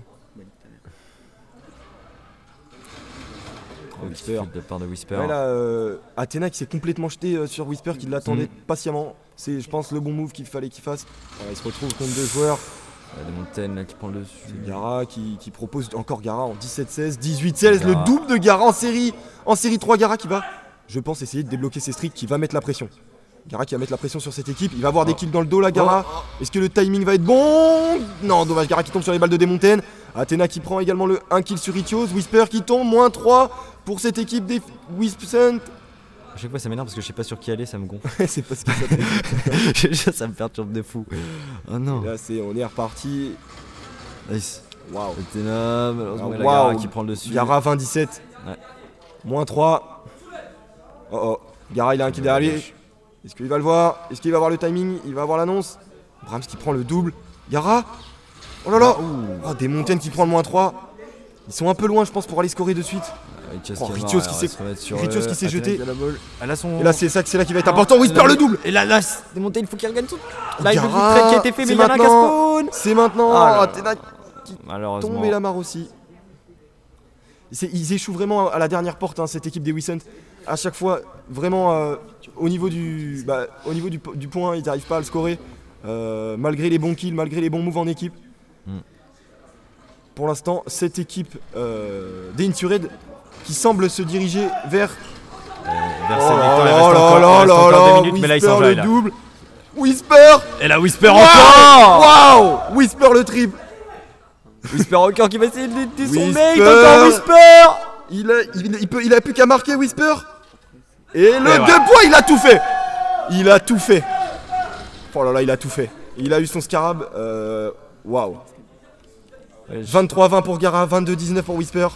[SPEAKER 1] Whisper.
[SPEAKER 2] De la part de Whisper.
[SPEAKER 1] Ouais, là, Athéna qui s'est complètement jeté sur Whisper qui l'attendait patiemment. C'est, je pense, le bon move qu'il fallait qu'il fasse. Voilà, il se retrouve contre deux joueurs.
[SPEAKER 2] Il y a des montagnes là qui prend le dessus.
[SPEAKER 1] Gara qui propose encore Gara en 17-16, 18-16, le
[SPEAKER 2] Gara.
[SPEAKER 1] double de Gara en série 3 Gara qui va, je pense, essayer de débloquer ses streaks, qui va mettre la pression. Gara qui va mettre la pression sur cette équipe. Il va avoir des kills dans le dos là, Gara. Est-ce que le timing va être bon? Non, dommage. Gara qui tombe sur les balles de Demontaine. Athena qui prend également le 1 kill sur Itios. Whisper qui tombe, moins 3 pour cette équipe des Wispcent.
[SPEAKER 2] À chaque fois ça m'énerve parce que je sais pas sur qui aller, ça me gonfle.
[SPEAKER 1] C'est parce que ça fait.
[SPEAKER 2] Ça me perturbe de fou. Oh non.
[SPEAKER 1] Là, on est reparti.
[SPEAKER 2] Nice.
[SPEAKER 1] Waouh.
[SPEAKER 2] Athena, malheureusement, il y a
[SPEAKER 1] Waouh.
[SPEAKER 2] Gara qui prend le dessus.
[SPEAKER 1] Gara 20-17.
[SPEAKER 2] Ouais.
[SPEAKER 1] Moins 3. Oh. Gara il a un kill derrière lui. Est-ce qu'il va le voir? Est-ce qu'il va avoir le timing? Il va avoir l'annonce. Brahms qui prend le double. Gara. Oh là là. Oh, des montagnes qui prend le moins 3. Ils sont un peu loin je pense pour aller scorer de suite. Ritios qui s'est jeté. Et là c'est là qui va être important. Whisper le double.
[SPEAKER 2] Et là des montagnes, il faut qu'il regagne tout.
[SPEAKER 1] Là il
[SPEAKER 2] y a le qui a été fait mais il y en a qu'un spawn.
[SPEAKER 1] C'est maintenant. Athena qui tombe et la marre aussi. Ils échouent vraiment à la dernière porte cette équipe des Wispcent. À chaque fois vraiment au niveau du point ils n'arrivent pas à le scorer. Malgré les bons kills, malgré les bons moves en équipe. Pour l'instant, cette équipe des Insured qui semble se diriger vers
[SPEAKER 2] sa victoire. Il reste encore 2 minutes, mais là il s'en va.
[SPEAKER 1] Double. Whisper.
[SPEAKER 2] Et là Whisper encore.
[SPEAKER 1] Waouh. Whisper le triple.
[SPEAKER 2] Whisper encore qui va essayer de son
[SPEAKER 1] Whisper.
[SPEAKER 2] mate. Encore Whisper.
[SPEAKER 1] Il a plus qu'à marquer Whisper. Et le 2 points, il a tout fait. Il a tout fait. Oh là là, il a tout fait. Il a eu son scarab. Waouh. 23-20 pour Gara, 22-19 pour Whisper.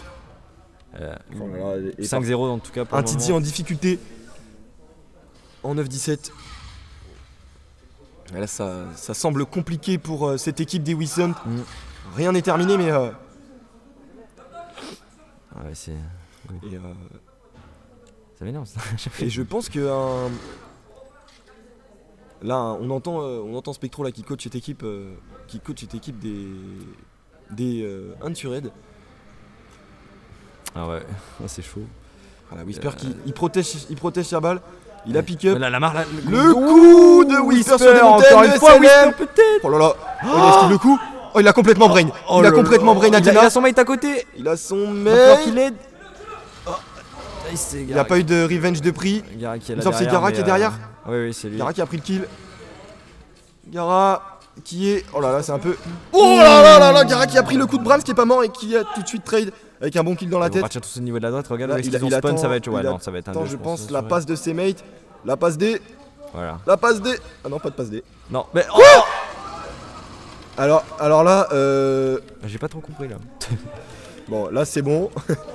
[SPEAKER 2] 5-0 en tout cas pour
[SPEAKER 1] un Titi en difficulté. En 9-17. Là ça semble compliqué pour cette équipe des Wispcent. Rien n'est terminé mais
[SPEAKER 2] c'est... Ça m'énerve ça.
[SPEAKER 1] Et je pense que là on entend Spectro là qui coach cette équipe des Insured.
[SPEAKER 2] Ah ouais, c'est chaud.
[SPEAKER 1] Voilà, Whisper il protège sa balle. Il a pick up.
[SPEAKER 2] Le
[SPEAKER 1] coup de Whisper sur Demontaine.
[SPEAKER 2] Encore une fois, Whisper peut-être.
[SPEAKER 1] Oh là là. Il esquive le coup. Oh, il a complètement brain. Il a complètement brain Athena.
[SPEAKER 2] Il a son mate à côté.
[SPEAKER 1] Il a son mate.
[SPEAKER 2] Qu'il aide.
[SPEAKER 1] Il n'a pas eu de revenge de prix. Il me semble que c'est Gara qui est derrière.
[SPEAKER 2] Oui, c'est lui.
[SPEAKER 1] Gara qui a pris le kill. Gara qui est. Oh là là, c'est un peu. Oh là là là, Gara qui a pris le coup de Brahms qui est pas mort et qui a tout de suite trade avec un bon kill dans la tête.
[SPEAKER 2] On va partir tous au niveau de la droite. Regarde,
[SPEAKER 1] il
[SPEAKER 2] spawn, ça va être. Ouais, non, ça va être un.
[SPEAKER 1] Attends, je pense la passe de ses mates. La passe D.
[SPEAKER 2] Voilà.
[SPEAKER 1] La passe D. Ah non, pas de passe D.
[SPEAKER 2] Non, mais.
[SPEAKER 1] Alors là.
[SPEAKER 2] J'ai pas trop compris là.
[SPEAKER 1] Bon, là c'est bon.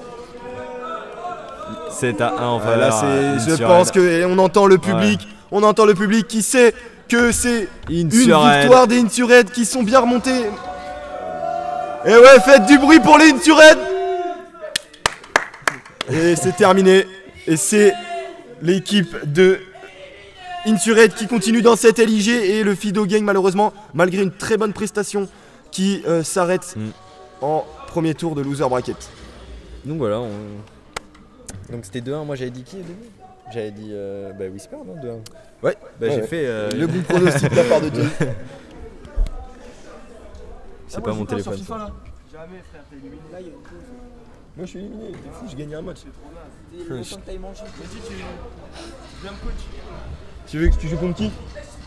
[SPEAKER 2] C'est à 1 en faveur.
[SPEAKER 1] Là je pense que on entend le public. Ouais. On entend le public qui sait que c'est une victoire des Insured qui sont bien remontés. Et ouais, faites du bruit pour les Insured. Et c'est terminé. Et c'est l'équipe de Insured qui continue dans cette LIG. Et le Fido Gang malheureusement, malgré une très bonne prestation, qui s'arrête en premier tour de loser bracket.
[SPEAKER 2] Donc voilà, donc c'était 2-1, moi j'avais dit qui au début? J'avais dit Whisper, non? 2-1.
[SPEAKER 1] Ouais,
[SPEAKER 2] j'ai fait
[SPEAKER 1] le bon pronostic de la part de Jay.
[SPEAKER 2] C'est pas mon téléphone.
[SPEAKER 4] FIFA, là. Jamais frère, t'es éliminé. Là, il y a une pause.
[SPEAKER 1] Moi je suis éliminé, t'es fou, j'ai gagné un match.
[SPEAKER 4] C'est trop bien. T'es longtemps que t'ailles manger. Vas-y, tu viens me coach.
[SPEAKER 1] Tu veux que tu joues contre qui?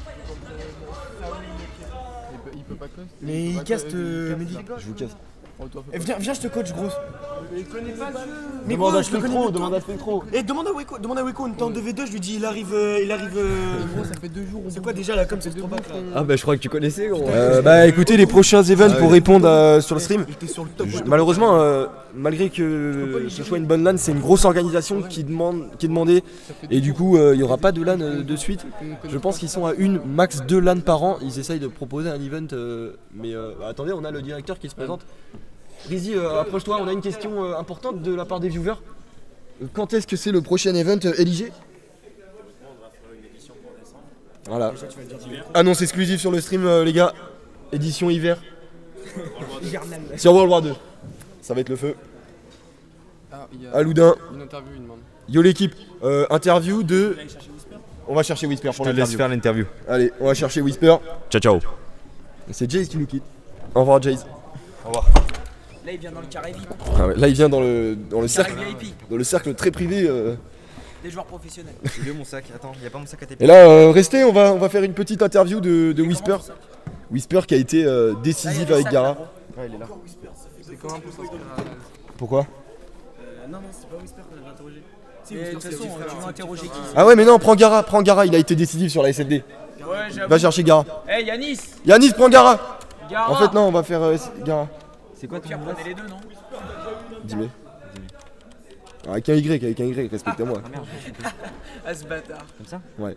[SPEAKER 4] Il peut pas cause.
[SPEAKER 3] Mais il caste Mehdi.
[SPEAKER 1] Je vous casse.
[SPEAKER 3] Viens, je te coach, gros.
[SPEAKER 4] Il connaît pas le jeu.
[SPEAKER 3] Mais
[SPEAKER 1] demande à Spectro, demande à Spectro.
[SPEAKER 3] Eh, demande à Weko, on était en 2v2, je lui dis il arrive.
[SPEAKER 4] Gros, ça fait 2 jours.
[SPEAKER 3] C'est quoi déjà là, comme c'est trop bac là?
[SPEAKER 2] Ah bah je crois que tu connaissais gros.
[SPEAKER 1] Écoutez, les prochains events pour répondre sur le stream.
[SPEAKER 3] J'étais sur le top.
[SPEAKER 1] Malheureusement, malgré que ce soit une bonne LAN, c'est une grosse organisation qui est demandée. Et du coup, il n'y aura pas de LAN de suite. Je pense qu'ils sont à max 2 LAN par an. Ils essayent de proposer un event. Mais attendez, on a le directeur qui se présente. Rizzy, approche-toi, on a une question importante de la part des viewers. Quand est-ce que c'est le prochain event LIG? Voilà. Annonce exclusive sur le stream, les gars. Édition hiver. Sur World War 2. Ça va être le feu. Aloudin.
[SPEAKER 4] Une interview, il demande.
[SPEAKER 1] Yo l'équipe. Interview de. On va chercher Whisper pour l'interview.
[SPEAKER 2] Je te laisse faire l'interview.
[SPEAKER 1] Allez, on va chercher Whisper.
[SPEAKER 2] Ciao.
[SPEAKER 1] C'est Jace qui nous quitte. Au revoir Jace.
[SPEAKER 2] Au revoir.
[SPEAKER 3] Là il vient dans le carré VIP.
[SPEAKER 1] Ah ouais, là il vient dans le cercle. Dans le cercle très privé
[SPEAKER 5] des joueurs professionnels.
[SPEAKER 2] J'ai oublié mon sac, attends, il y a pas mon sac à tes
[SPEAKER 1] Et
[SPEAKER 2] pieds.
[SPEAKER 1] là, restez, on va faire une petite interview de Whisper. Whisper qui a été décisif avec Gara.
[SPEAKER 2] Ouais, il est là.
[SPEAKER 4] C'est comment pour s'inscrire à.
[SPEAKER 1] Pourquoi?
[SPEAKER 3] Non, c'est pas Whisper qu'on avait interrogé.
[SPEAKER 5] De toute façon, tu veux interroger qui?
[SPEAKER 1] Ah ouais, mais non, prends Gara, il a été décisif sur la SLD.
[SPEAKER 5] Ouais, j'avoue.
[SPEAKER 1] Va chercher Gara.
[SPEAKER 5] Hey Yanis,
[SPEAKER 1] Yanis, prends Gara.
[SPEAKER 5] Gara.
[SPEAKER 1] En fait, non, on va faire Gara.
[SPEAKER 2] C'est quoi
[SPEAKER 5] Au pire, prenez les deux, non?
[SPEAKER 1] Dis-moi. Avec un Y, respecte-moi.
[SPEAKER 5] Ah, ce bâtard.
[SPEAKER 2] Comme ça?
[SPEAKER 1] Ouais.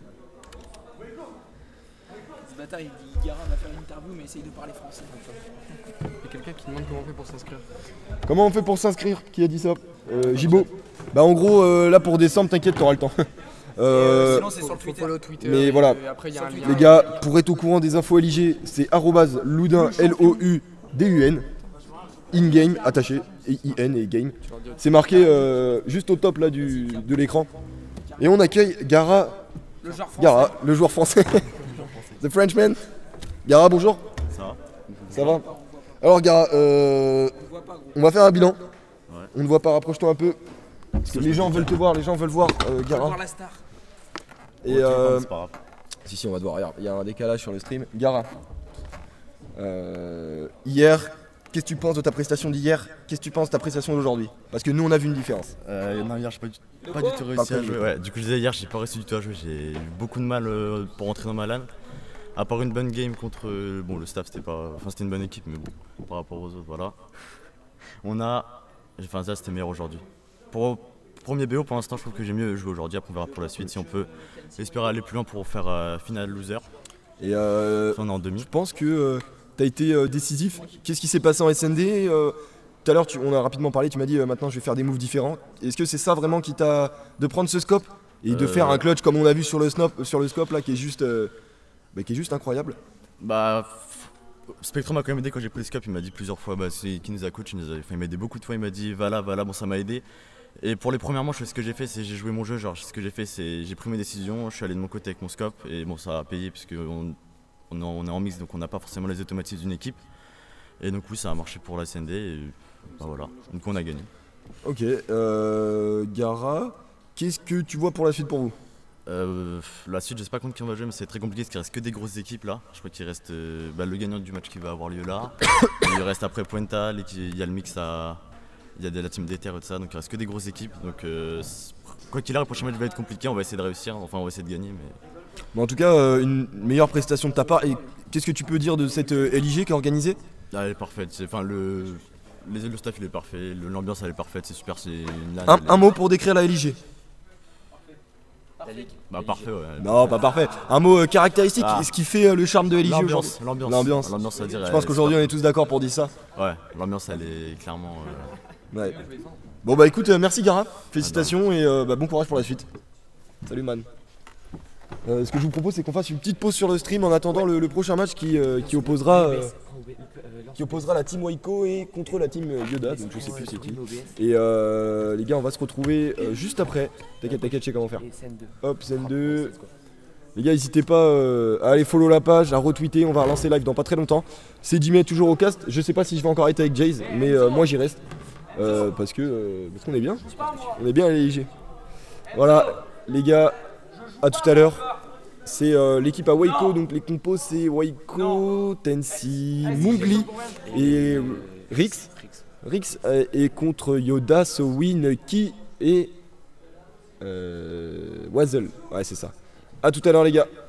[SPEAKER 5] Ce bâtard, il dit Gara va faire une interview, mais essaye de parler français.
[SPEAKER 4] Il y a quelqu'un qui demande comment on fait pour s'inscrire.
[SPEAKER 1] Comment on fait pour s'inscrire? Qui a dit ça? Gibo. Bah en gros, là pour décembre, t'inquiète, t'auras le temps.
[SPEAKER 5] Sinon, c'est sur le
[SPEAKER 4] Faut
[SPEAKER 5] Twitter.
[SPEAKER 4] follow Twitter.
[SPEAKER 1] mais
[SPEAKER 4] et
[SPEAKER 1] voilà.
[SPEAKER 4] Après, il y a un lien.
[SPEAKER 1] Les gars, pour être au courant des infos LIG, c'est @loudun, L-O-U-D-U-N. In-game, attaché, et I-N et game. C'est marqué juste au top là de l'écran. Et on accueille Gara,
[SPEAKER 5] Le joueur français.
[SPEAKER 1] le joueur français. The Frenchman. Gara, bonjour.
[SPEAKER 6] Ça va?
[SPEAKER 1] Ça va? Alors Gara,
[SPEAKER 5] On voit pas, gros.
[SPEAKER 1] on va faire un bilan.
[SPEAKER 6] Ouais.
[SPEAKER 1] On ne voit pas, rapproche-toi un peu. Parce que les gens veulent te voir, les gens veulent voir
[SPEAKER 5] On va
[SPEAKER 1] Gara.
[SPEAKER 5] voir la star.
[SPEAKER 1] Et
[SPEAKER 6] C'est pas grave.
[SPEAKER 1] si on va te voir, regarde, il y a un décalage sur le stream. Gara. Hier, qu'est-ce que tu penses de ta prestation d'hier? Qu'est-ce que tu penses de ta prestation d'aujourd'hui? Parce que nous on a vu une différence.
[SPEAKER 6] Non, hier, j'ai pas du tout réussi à jouer. Ouais, du coup, je disais hier, j'ai pas réussi du tout à jouer. J'ai eu beaucoup de mal pour rentrer dans ma LAN. À part une bonne game contre. Bon, le staff, c'était une bonne équipe, mais bon, par rapport aux autres, voilà. Enfin, ça, c'était meilleur aujourd'hui. Pour premier BO, pour l'instant, je trouve que j'ai mieux joué aujourd'hui. Après, on verra pour la suite si on peut espérer aller plus loin pour faire finale loser.
[SPEAKER 1] Et
[SPEAKER 6] Enfin, on est en demi.
[SPEAKER 1] je pense que tu as été décisif. Qu'est-ce qui s'est passé en SND? Tout à l'heure, on a rapidement parlé, tu m'as dit maintenant je vais faire des moves différents. Est-ce que c'est ça vraiment qui t'a. De prendre ce scope et de faire un clutch comme on a vu sur le scope là qui est juste incroyable?
[SPEAKER 6] Bah, Spectrum m'a quand même aidé quand j'ai pris le scope. Il m'a dit plusieurs fois, c'est qui nous a coach, il m'a aidé beaucoup de fois. Il m'a dit va là, bon, ça m'a aidé. Et pour les premières manches, ce que j'ai fait, c'est j'ai joué mon jeu. Genre, ce que j'ai fait, c'est j'ai pris mes décisions. Je suis allé de mon côté avec mon scope et bon, ça a payé puisque on est en mix, donc on n'a pas forcément les automatismes d'une équipe. Et donc oui, ça a marché pour la SND. Et bah, voilà, donc on a gagné.
[SPEAKER 1] Ok, Gara, qu'est-ce que tu vois pour la suite pour vous?
[SPEAKER 6] La suite, je sais pas contre qui on va jouer, mais c'est très compliqué parce qu'il reste que des grosses équipes là. Je crois qu'il reste le gagnant du match qui va avoir lieu là. Il reste après Puenta, il y a le mix il y a la team d'Ether et tout ça, donc il reste que des grosses équipes. Donc quoi qu'il arrive, le prochain match va être compliqué, on va essayer de réussir, enfin on va essayer de gagner. Mais
[SPEAKER 1] En tout cas, une meilleure prestation de ta part. Et qu'est-ce que tu peux dire de cette LIG qui est organisée?
[SPEAKER 6] elle est parfaite, le staff il est parfait, l'ambiance elle est parfaite, c'est super.
[SPEAKER 1] Un mot pour décrire la LIG?
[SPEAKER 6] Bah parfait, ouais.
[SPEAKER 1] Non, pas parfait. Un mot caractéristique, ce qui fait le charme de LIG aujourd'hui.
[SPEAKER 6] L'ambiance, ça
[SPEAKER 1] Je pense qu'aujourd'hui on est tous d'accord pour dire ça.
[SPEAKER 6] Ouais, l'ambiance elle est clairement.
[SPEAKER 1] Ouais. Bon bah écoute, merci Gara, félicitations et bon courage pour la suite. Salut man. Ce que je vous propose c'est qu'on fasse une petite pause sur le stream en attendant le prochain match qui opposera la team Waiko et contre la team Yoda, donc je sais plus c'est qui. Et les gars on va se retrouver juste après. T'inquiète, je sais comment faire. Hop, scène 2. Les gars n'hésitez pas à aller follow la page, à retweeter, on va relancer live dans pas très longtemps. C'est Jimmy toujours au cast, je sais pas si je vais encore être avec Jaze, mais moi j'y reste. Parce qu'on est bien. On est bien à l'EIG. Voilà les gars, à tout à l'heure. C'est l'équipe à Waiko, donc les compos c'est Waiko, Tensi, Mungli et Rix. Et contre Yoda, Sowin, Ki et Wazel. Ouais c'est ça. À tout à l'heure les gars.